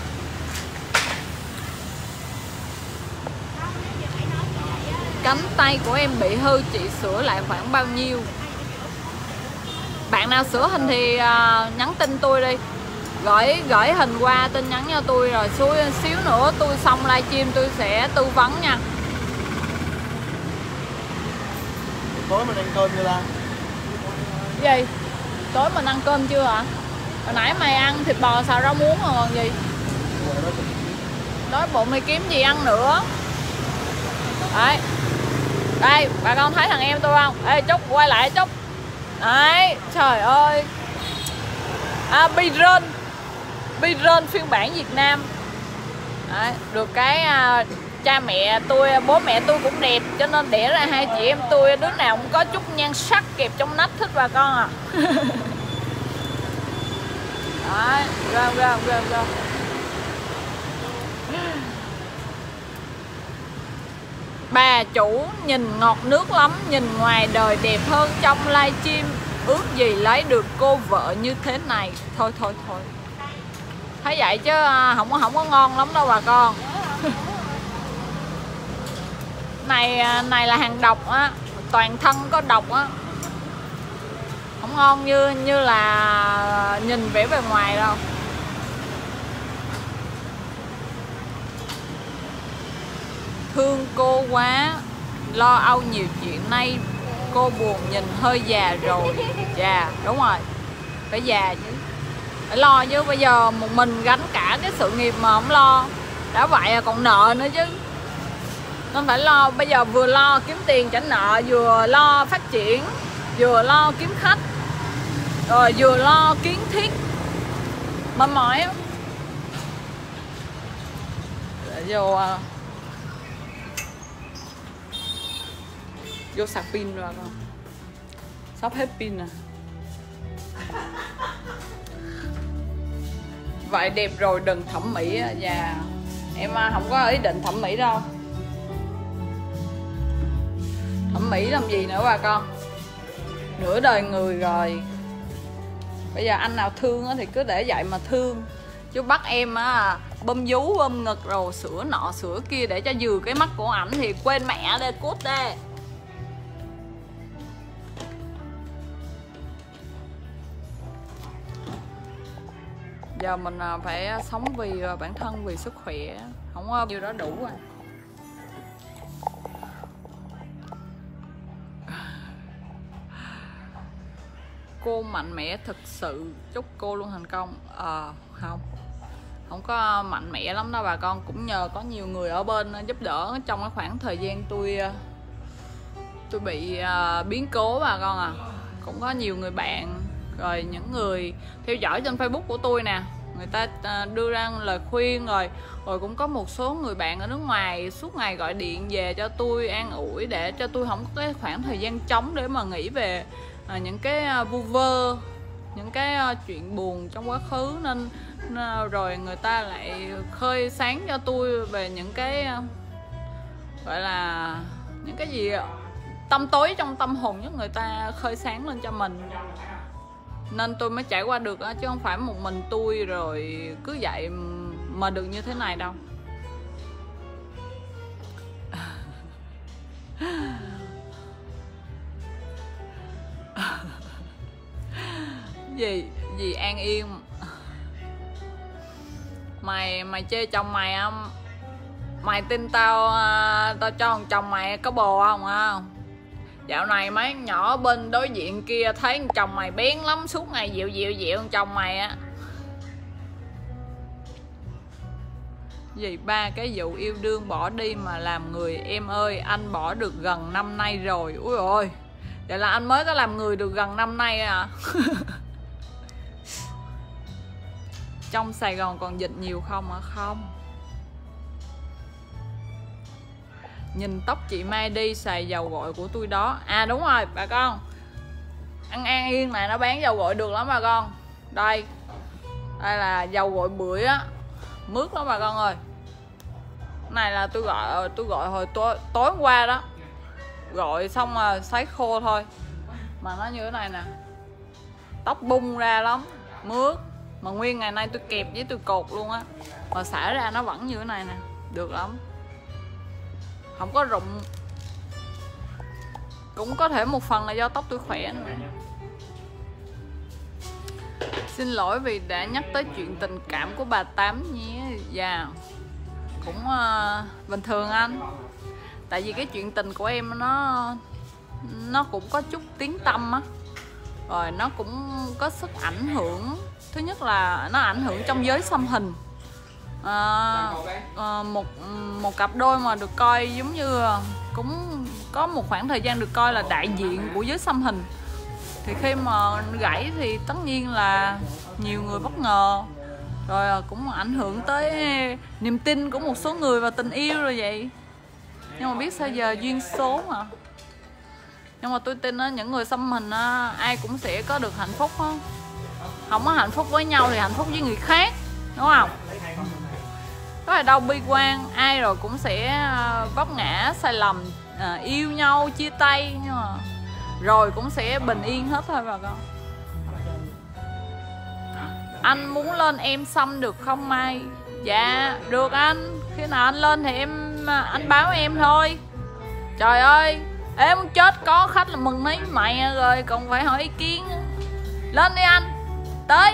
Cánh tay của em bị hư, chị sửa lại khoảng bao nhiêu? Bạn nào sửa hình thì nhắn tin tôi đi, gửi hình qua tin nhắn cho tôi, rồi xíu nữa tôi xong livestream tôi sẽ tư vấn nha. Tối mình ăn cơm chưa ta? Gì? Tối mình ăn cơm chưa hả? Hồi nãy mày ăn thịt bò xào rau muống rồi còn gì? Đói bụng mày kiếm gì ăn nữa. Đấy. Đây, bà con thấy thằng em tôi không? Ê Trúc, quay lại Trúc. Đấy, trời ơi. Biron phiên bản Việt Nam. Đấy, được cái cha mẹ tôi, bố mẹ tôi cũng đẹp, cho nên đẻ ra hai chị em tôi đứa nào cũng có chút nhan sắc kẹp trong nách, thích bà con à. Đấy, ra. Bà chủ nhìn ngọt nước lắm, nhìn ngoài đời đẹp hơn trong livestream. ước gì lấy được cô vợ như thế này. Thôi thấy vậy chứ không có ngon lắm đâu bà con. Này là hàng độc á, toàn thân có độc á, không ngon như là nhìn vẻ bề ngoài đâu. Thương cô quá, lo âu nhiều chuyện nay cô buồn, nhìn hơi già rồi. Già, đúng rồi, phải già chứ, phải lo chứ. Bây giờ một mình gánh cả cái sự nghiệp mà không lo, đã vậy còn nợ nữa chứ, nên phải lo. Bây giờ vừa lo kiếm tiền trả nợ, vừa lo phát triển, vừa lo kiếm khách, rồi vừa lo kiến thiết, mệt mỏi á. Vô sạc pin rồi con, sắp hết pin à. Vậy đẹp rồi đừng thẩm mỹ. Dạ em không có ý định thẩm mỹ đâu. Thẩm mỹ làm gì nữa bà con, nửa đời người rồi. Bây giờ anh nào thương thì cứ để vậy mà thương, chứ bắt em bơm vú bơm ngực rồi sữa nọ sữa kia để cho vừa cái mắt của ảnh thì quên mẹ đây, cút đây. Giờ mình phải sống vì bản thân, vì sức khỏe, không có nhiêu đó đủ rồi. Cô mạnh mẽ thực sự, chúc cô luôn thành công. Không có mạnh mẽ lắm đâu bà con, cũng nhờ có nhiều người ở bên giúp đỡ trong cái khoảng thời gian tôi bị biến cố bà con à. Cũng có nhiều người bạn, rồi những người theo dõi trên Facebook của tôi nè, người ta đưa ra lời khuyên, rồi cũng có một số người bạn ở nước ngoài suốt ngày gọi điện về cho tôi an ủi, để cho tôi không có cái khoảng thời gian trống để mà nghĩ về những cái vu vơ, những cái chuyện buồn trong quá khứ, nên rồi người ta lại khơi sáng cho tôi về những cái gọi là những cái gì tâm tối trong tâm hồn nhất, người ta khơi sáng lên cho mình, nên tôi mới trải qua được đó, chứ không phải một mình tôi rồi cứ vậy mà được như thế này đâu. Gì An Yên, mày chê chồng mày không? Mày tin tao cho thằng chồng mày có bồ không? Dạo này mấy nhỏ bên đối diện kia thấy chồng mày bén lắm, suốt ngày dịu chồng mày á. Gì ba cái vụ yêu đương bỏ đi mà làm người, em ơi anh bỏ được gần năm nay rồi. Úi ôi, vậy là anh mới có làm người được gần năm nay à? Trong Sài Gòn còn dịch nhiều không hả? Không. Nhìn tóc chị Mai đi, xài dầu gội của tôi đó. À đúng rồi bà con, ăn An Yên này nó bán dầu gội được lắm bà con. Đây là dầu gội bưởi á, mướt lắm bà con ơi. Cái này là tôi gọi hồi tối hôm qua đó, gọi xong rồi sấy khô thôi mà nó như thế này nè, tóc bung ra lắm, mướt. Mà nguyên ngày nay tôi kẹp với tôi cột luôn á, mà xả ra nó vẫn như thế này nè, được lắm, không có rụng. Cũng có thể một phần là do tóc tôi khỏe nữa. Xin lỗi vì đã nhắc tới chuyện tình cảm của bà Tám nhé. Dạ cũng bình thường anh, tại vì cái chuyện tình của em nó cũng có chút tiếng tăm á, rồi nó cũng có sức ảnh hưởng. Thứ nhất là nó ảnh hưởng trong giới xăm hình. Một cặp đôi mà được coi giống như cũng có một khoảng thời gian được coi là đại diện của giới xăm hình, thì khi mà gãy thì tất nhiên là nhiều người bất ngờ, rồi cũng ảnh hưởng tới niềm tin của một số người vào tình yêu rồi vậy. Nhưng mà biết sao giờ, duyên số mà. Nhưng mà tôi tin á, những người xăm hình á, ai cũng sẽ có được hạnh phúc á. Không có hạnh phúc với nhau thì hạnh phúc với người khác, đúng không? Có là đâu bi quan, ai rồi cũng sẽ vấp ngã sai lầm, yêu nhau chia tay. Nhưng mà rồi cũng sẽ bình yên hết thôi bà con. Anh muốn lên em xăm được không Mai? Dạ được anh, khi nào anh lên thì anh báo em thôi. Trời ơi, ê muốn chết, có khách là mừng mấy mày rồi còn phải hỏi ý kiến. Lên đi anh, tới.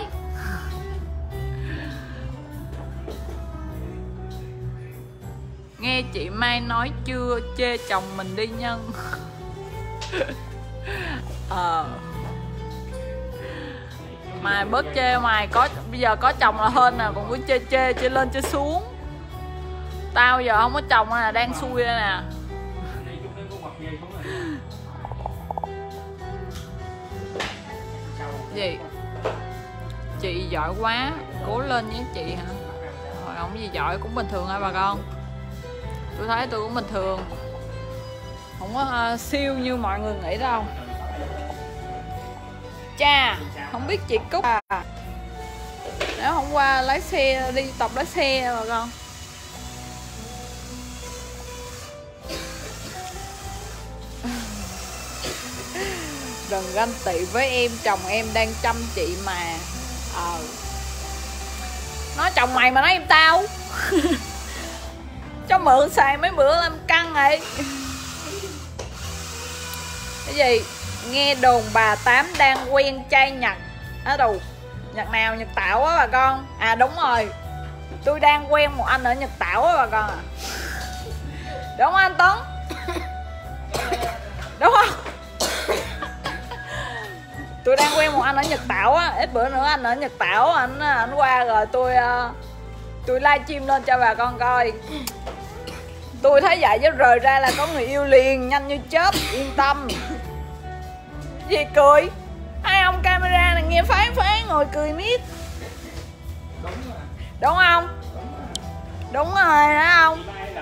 Nghe chị Mai nói chưa, chê chồng mình đi Nhân. Mày bớt chê mày, có bây giờ có chồng là hên nè, còn cứ chê lên chê xuống. Tao giờ không có chồng nè, đang xui đây nè. Gì? Chị giỏi quá, cố lên nhé chị hả? Rồi không gì giỏi, cũng bình thường hả bà con. Tôi thấy tôi cũng bình thường, không có siêu như mọi người nghĩ đâu. Cha, không biết chị Cúc à, nếu hôm qua lái xe, đi tập lái xe bà con. Đừng ganh tị với em, chồng em đang chăm chị mà. Nói chồng mày mà nói em tao. Cho mượn xài mấy bữa làm căng vậy. Cái gì? Nghe đồn bà Tám đang quen trai Nhật. Đồ Nhật nào? Nhật Tảo á bà con. À đúng rồi, tôi đang quen một anh ở Nhật Tảo á bà con à. Đúng không anh Tuấn? Đúng không? Tôi đang quen một anh ở Nhật Tảo á. Ít bữa nữa anh ở Nhật Tảo anh qua rồi tôi livestream lên cho bà con coi. Tôi thấy vậy chứ rời ra là có người yêu liền, nhanh như chớp, yên tâm. Gì cười? Hai ông camera này nghe phán ngồi cười miết. Đúng không? Đúng rồi đó không?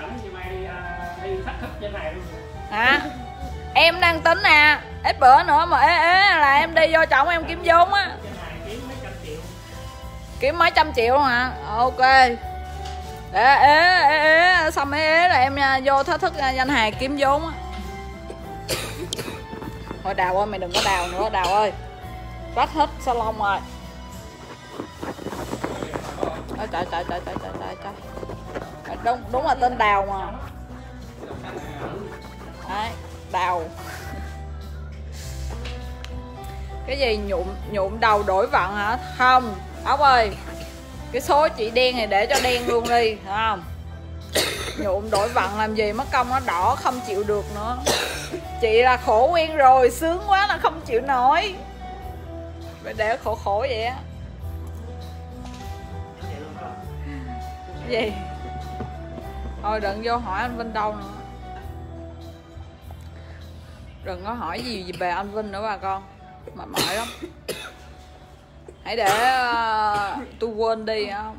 Hả? Em đang tính nè, ít bữa nữa mà ế là em đi vô chồng em kiếm vốn á. Kiếm mấy trăm triệu hả? Ok. Ế xong ế là em vô thách thức danh hài kiếm vốn á. Thôi Đào ơi, mày đừng có đào nữa Đào ơi, rách hết salon rồi. Trời. Đúng là tên Đào mà. Đấy, Đào. Cái gì nhuộm đầu đổi vận hả? Không, Ốc ơi, cái số chị đen này để cho đen luôn đi, hiểu không? Nhuộm đổi vận làm gì, mất công nó đỏ không chịu được nữa. Chị là khổ quen rồi, sướng quá là không chịu nổi. Phải để khổ vậy á. Gì? Thôi đừng vô hỏi anh Vinh đâu nữa. Đừng có hỏi gì về anh Vinh nữa bà con, mệt mỏi lắm. Hãy để tôi quên đi không?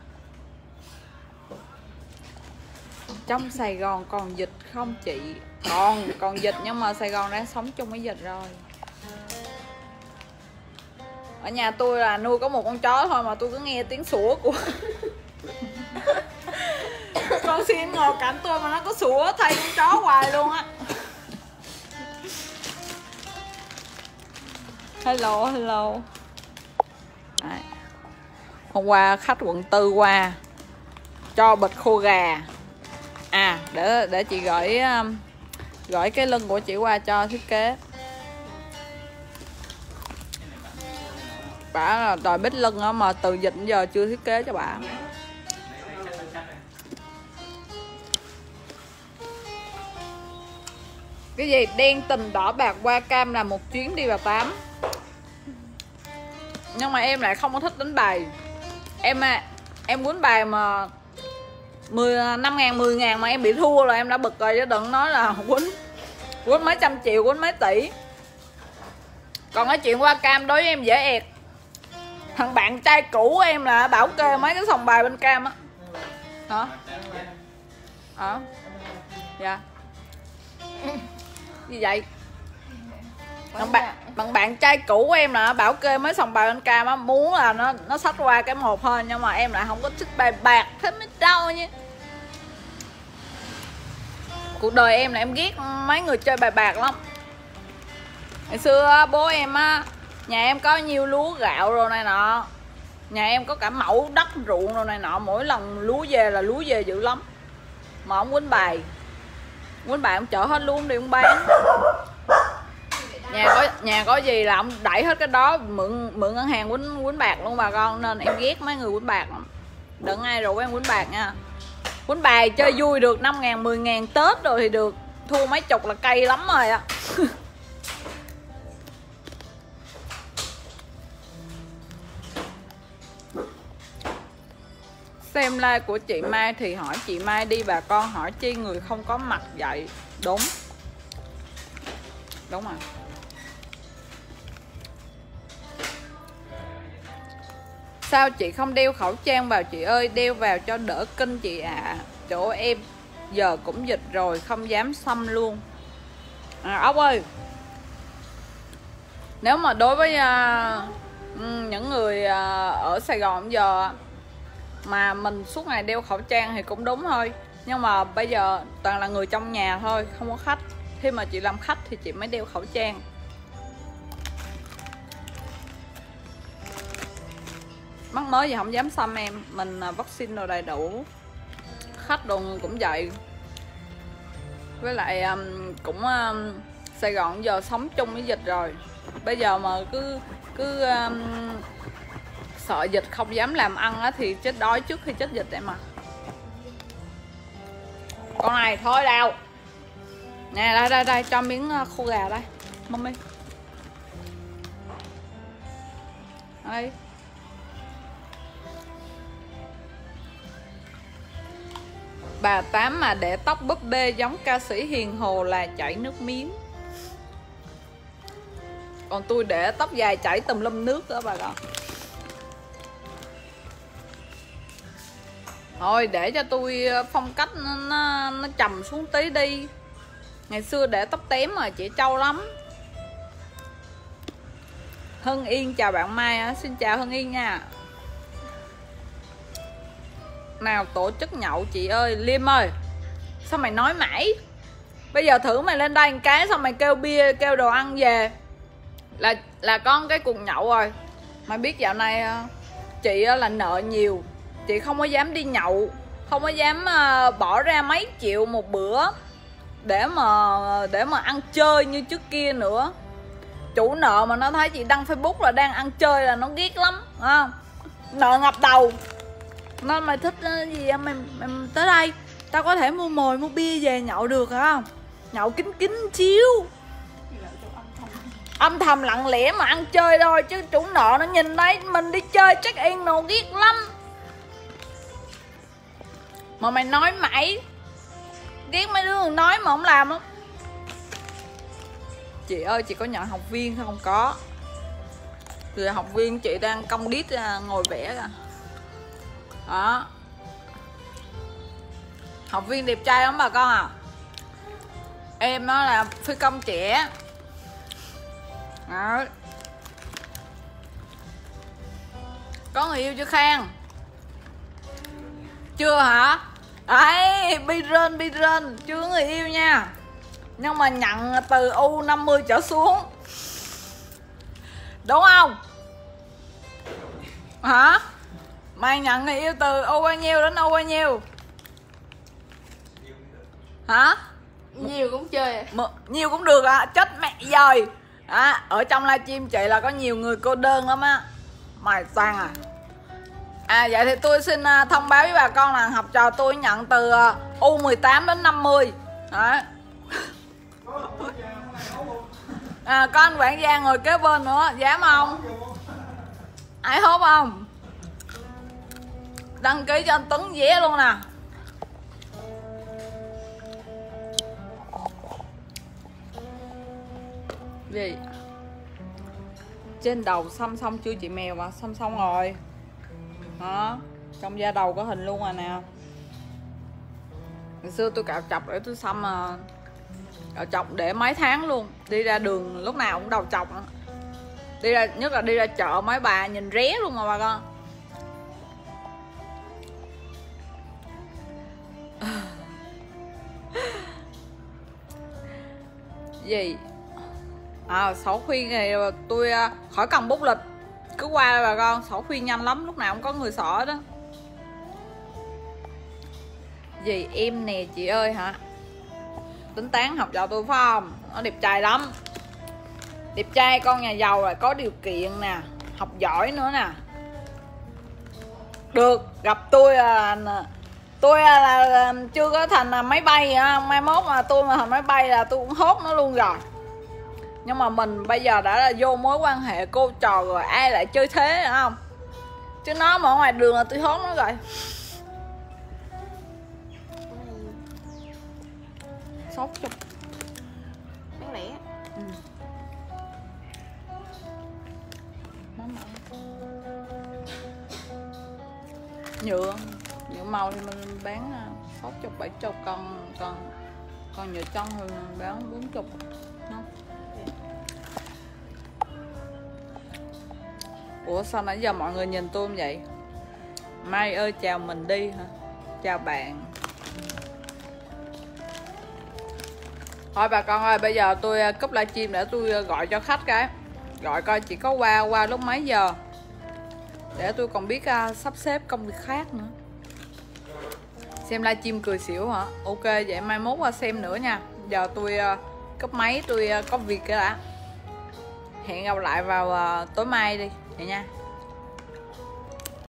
Trong Sài Gòn còn dịch không chị? Còn dịch, nhưng mà Sài Gòn đang sống chung với dịch rồi. Ở nhà tôi là nuôi có một con chó thôi mà tôi cứ nghe tiếng sủa của con xin ngồi cạnh tôi mà nó có sủa thay con chó hoài luôn á. Hello. Đấy. Hôm qua khách quận 4 qua cho bịch khô gà. À để chị gửi cái lưng của chị qua cho thiết kế. Bả là đòi bít lưng á, mà từ dịch đến giờ chưa thiết kế cho bà. Cái gì đen tình đỏ bạc qua cam là một chuyến đi vào 8. Nhưng mà em lại không có thích đánh bài. Em quýnh bài mà 5.000 10.000 mà em bị thua là em đã bực rồi, chứ đừng nói là quýnh mấy trăm triệu, quýnh mấy tỷ. Còn cái chuyện qua cam đối với em dễ ẹt. Thằng bạn trai cũ em là bảo kê mấy cái sòng bài bên cam á. Hả? Hả? Dạ. Gì vậy? Bằng bạn trai cũ em là bảo kê mấy sòng bài bên cam á, muốn là nó xách qua cái một thôi, nhưng mà em lại không có thích bài bạc thế mới đau nha. Cuộc đời em là em ghét mấy người chơi bài bạc lắm. Ngày xưa bố em á, nhà em có nhiều lúa gạo rồi này nọ, nhà em có cả mẫu đất ruộng rồi này nọ, mỗi lần lúa về là lúa về dữ lắm. Mà ông quýnh bài ông chở hết luôn đi ông bán. Nhà có gì là ông đẩy hết cái đó, mượn ngân hàng quýnh bạc luôn bà con. Nên em ghét mấy người quýnh bạc lắm. Đừng ai rủ em quýnh bạc nha. Quýnh bài chơi vui được 5.000 10.000 Tết rồi thì được, thua mấy chục là cay lắm rồi á. Xem like của chị Mai thì hỏi chị Mai đi bà con, hỏi chi người không có mặt vậy. Đúng rồi. Sao chị không đeo khẩu trang vào chị ơi? Đeo vào cho đỡ kinh chị ạ. Chỗ em giờ cũng dịch rồi, không dám xăm luôn. Ốc ơi, nếu mà đối với những người ở Sài Gòn giờ mà mình suốt ngày đeo khẩu trang thì cũng đúng thôi. Nhưng mà bây giờ toàn là người trong nhà thôi, không có khách. Khi mà chị làm khách thì chị mới đeo khẩu trang. Mắc mới gì không dám xăm em. Mình vaccine rồi đầy đủ. Khách đồ cũng vậy. Với lại cũng Sài Gòn giờ sống chung với dịch rồi. Bây giờ mà cứ sợ dịch không dám làm ăn á thì chết đói trước khi chết dịch em mà. Con này thôi đâu. Nè đây cho miếng khô gà đây. Mami. Đây. Bà Tám mà để tóc búp bê giống ca sĩ Hiền Hồ là chảy nước miếng. Còn tôi để tóc dài chảy tùm lum nước đó bà con. Thôi để cho tôi phong cách nó trầm xuống tí đi. Ngày xưa để tóc tém mà chị trâu lắm. Hân Yên chào bạn Mai. Xin chào Hân Yên nha. Nào tổ chức nhậu chị ơi. Liêm ơi, sao mày nói mãi? Bây giờ thử mày lên đây một cái xong mày kêu bia, kêu đồ ăn về là có cái cuộc nhậu rồi. Mày biết dạo này chị là nợ nhiều, chị không có dám đi nhậu, không có dám bỏ ra mấy triệu một bữa để mà ăn chơi như trước kia nữa. Chủ nợ mà nó thấy chị đăng Facebook là đang ăn chơi là nó ghét lắm, không? Nợ ngập đầu. Nên mày thích gì mày tới đây, tao có thể mua mồi mua bia về nhậu được hả không? Nhậu kín chiếu, âm thầm lặng lẽ mà ăn chơi thôi, chứ chủ nợ nó nhìn thấy mình đi chơi check in nó ghét lắm. Mà mày nói mãi, ghét mấy đứa nói mà không làm lắm. Chị ơi, chị có nhận học viên hay không? Có. Thì học viên chị đang công đít ngồi vẽ kìa. Đó. Học viên đẹp trai lắm bà con à. Em nó là phi công trẻ. Đó. Có người yêu chưa Khang? Chưa hả? Đấy, Biren chưa có người yêu nha. Nhưng mà nhận từ U50 trở xuống. Đúng không? Hả? Mày nhận người yêu từ U bao nhiêu đến U bao nhiêu? Hả? Nhiều cũng chơi. Nhiều cũng được à? Chết mẹ rồi. Ở trong livestream chị là có nhiều người cô đơn lắm á. Mày sang à? Vậy thì tôi xin thông báo với bà con là học trò tôi nhận từ U18 đến 50. Đó. Có anh quản gia ngồi kế bên nữa, dám không? Ai hốt không? Đăng ký cho anh Tuấn vé luôn nè. Gì? Trên đầu xăm xong chưa chị Mèo mà? Xăm xong rồi. Đó. Trong da đầu có hình luôn rồi nè. Ngày xưa tôi cạo chọc để tôi xăm mà. Cạo chọc để mấy tháng luôn. Đi ra đường lúc nào cũng đầu chọc. Đi ra, nhất là đi ra chợ mấy bà nhìn ré luôn mà bà con. Gì? Sổ khuyên thì tôi khỏi cầm bút lịch, cứ qua bà con, sổ khuyên nhanh lắm, lúc nào cũng có người sổ đó. Dì em nè chị ơi hả? Tính tán học trò tôi phải không? Nó đẹp trai lắm, đẹp trai, con nhà giàu rồi, có điều kiện nè, học giỏi nữa nè. Được, gặp tôi là chưa có thành máy bay, mai mốt mà tôi mà thành máy bay là tôi cũng hốt nó luôn rồi. Nhưng mà mình bây giờ đã là vô mối quan hệ cô trò rồi, ai lại chơi thế hả không? Chứ nó mà ở ngoài đường là tôi hốt nó rồi. 60. Bán lẻ. Nhựa màu thì mình bán 60 70, còn nhựa trong thì mình bán 40. Ủa sao nãy giờ mọi người nhìn tôi không vậy? Mai ơi chào mình đi hả? Chào bạn. Thôi bà con ơi, bây giờ tôi cúp livestream để tôi gọi cho khách cái. Gọi coi chỉ có qua lúc mấy giờ, để tôi còn biết sắp xếp công việc khác nữa. Xem livestream cười xỉu hả? Ok, vậy mai mốt qua xem nữa nha. Giờ tôi cúp máy, tôi có việc cái đã. Hẹn gặp lại vào tối mai đi vậy nha.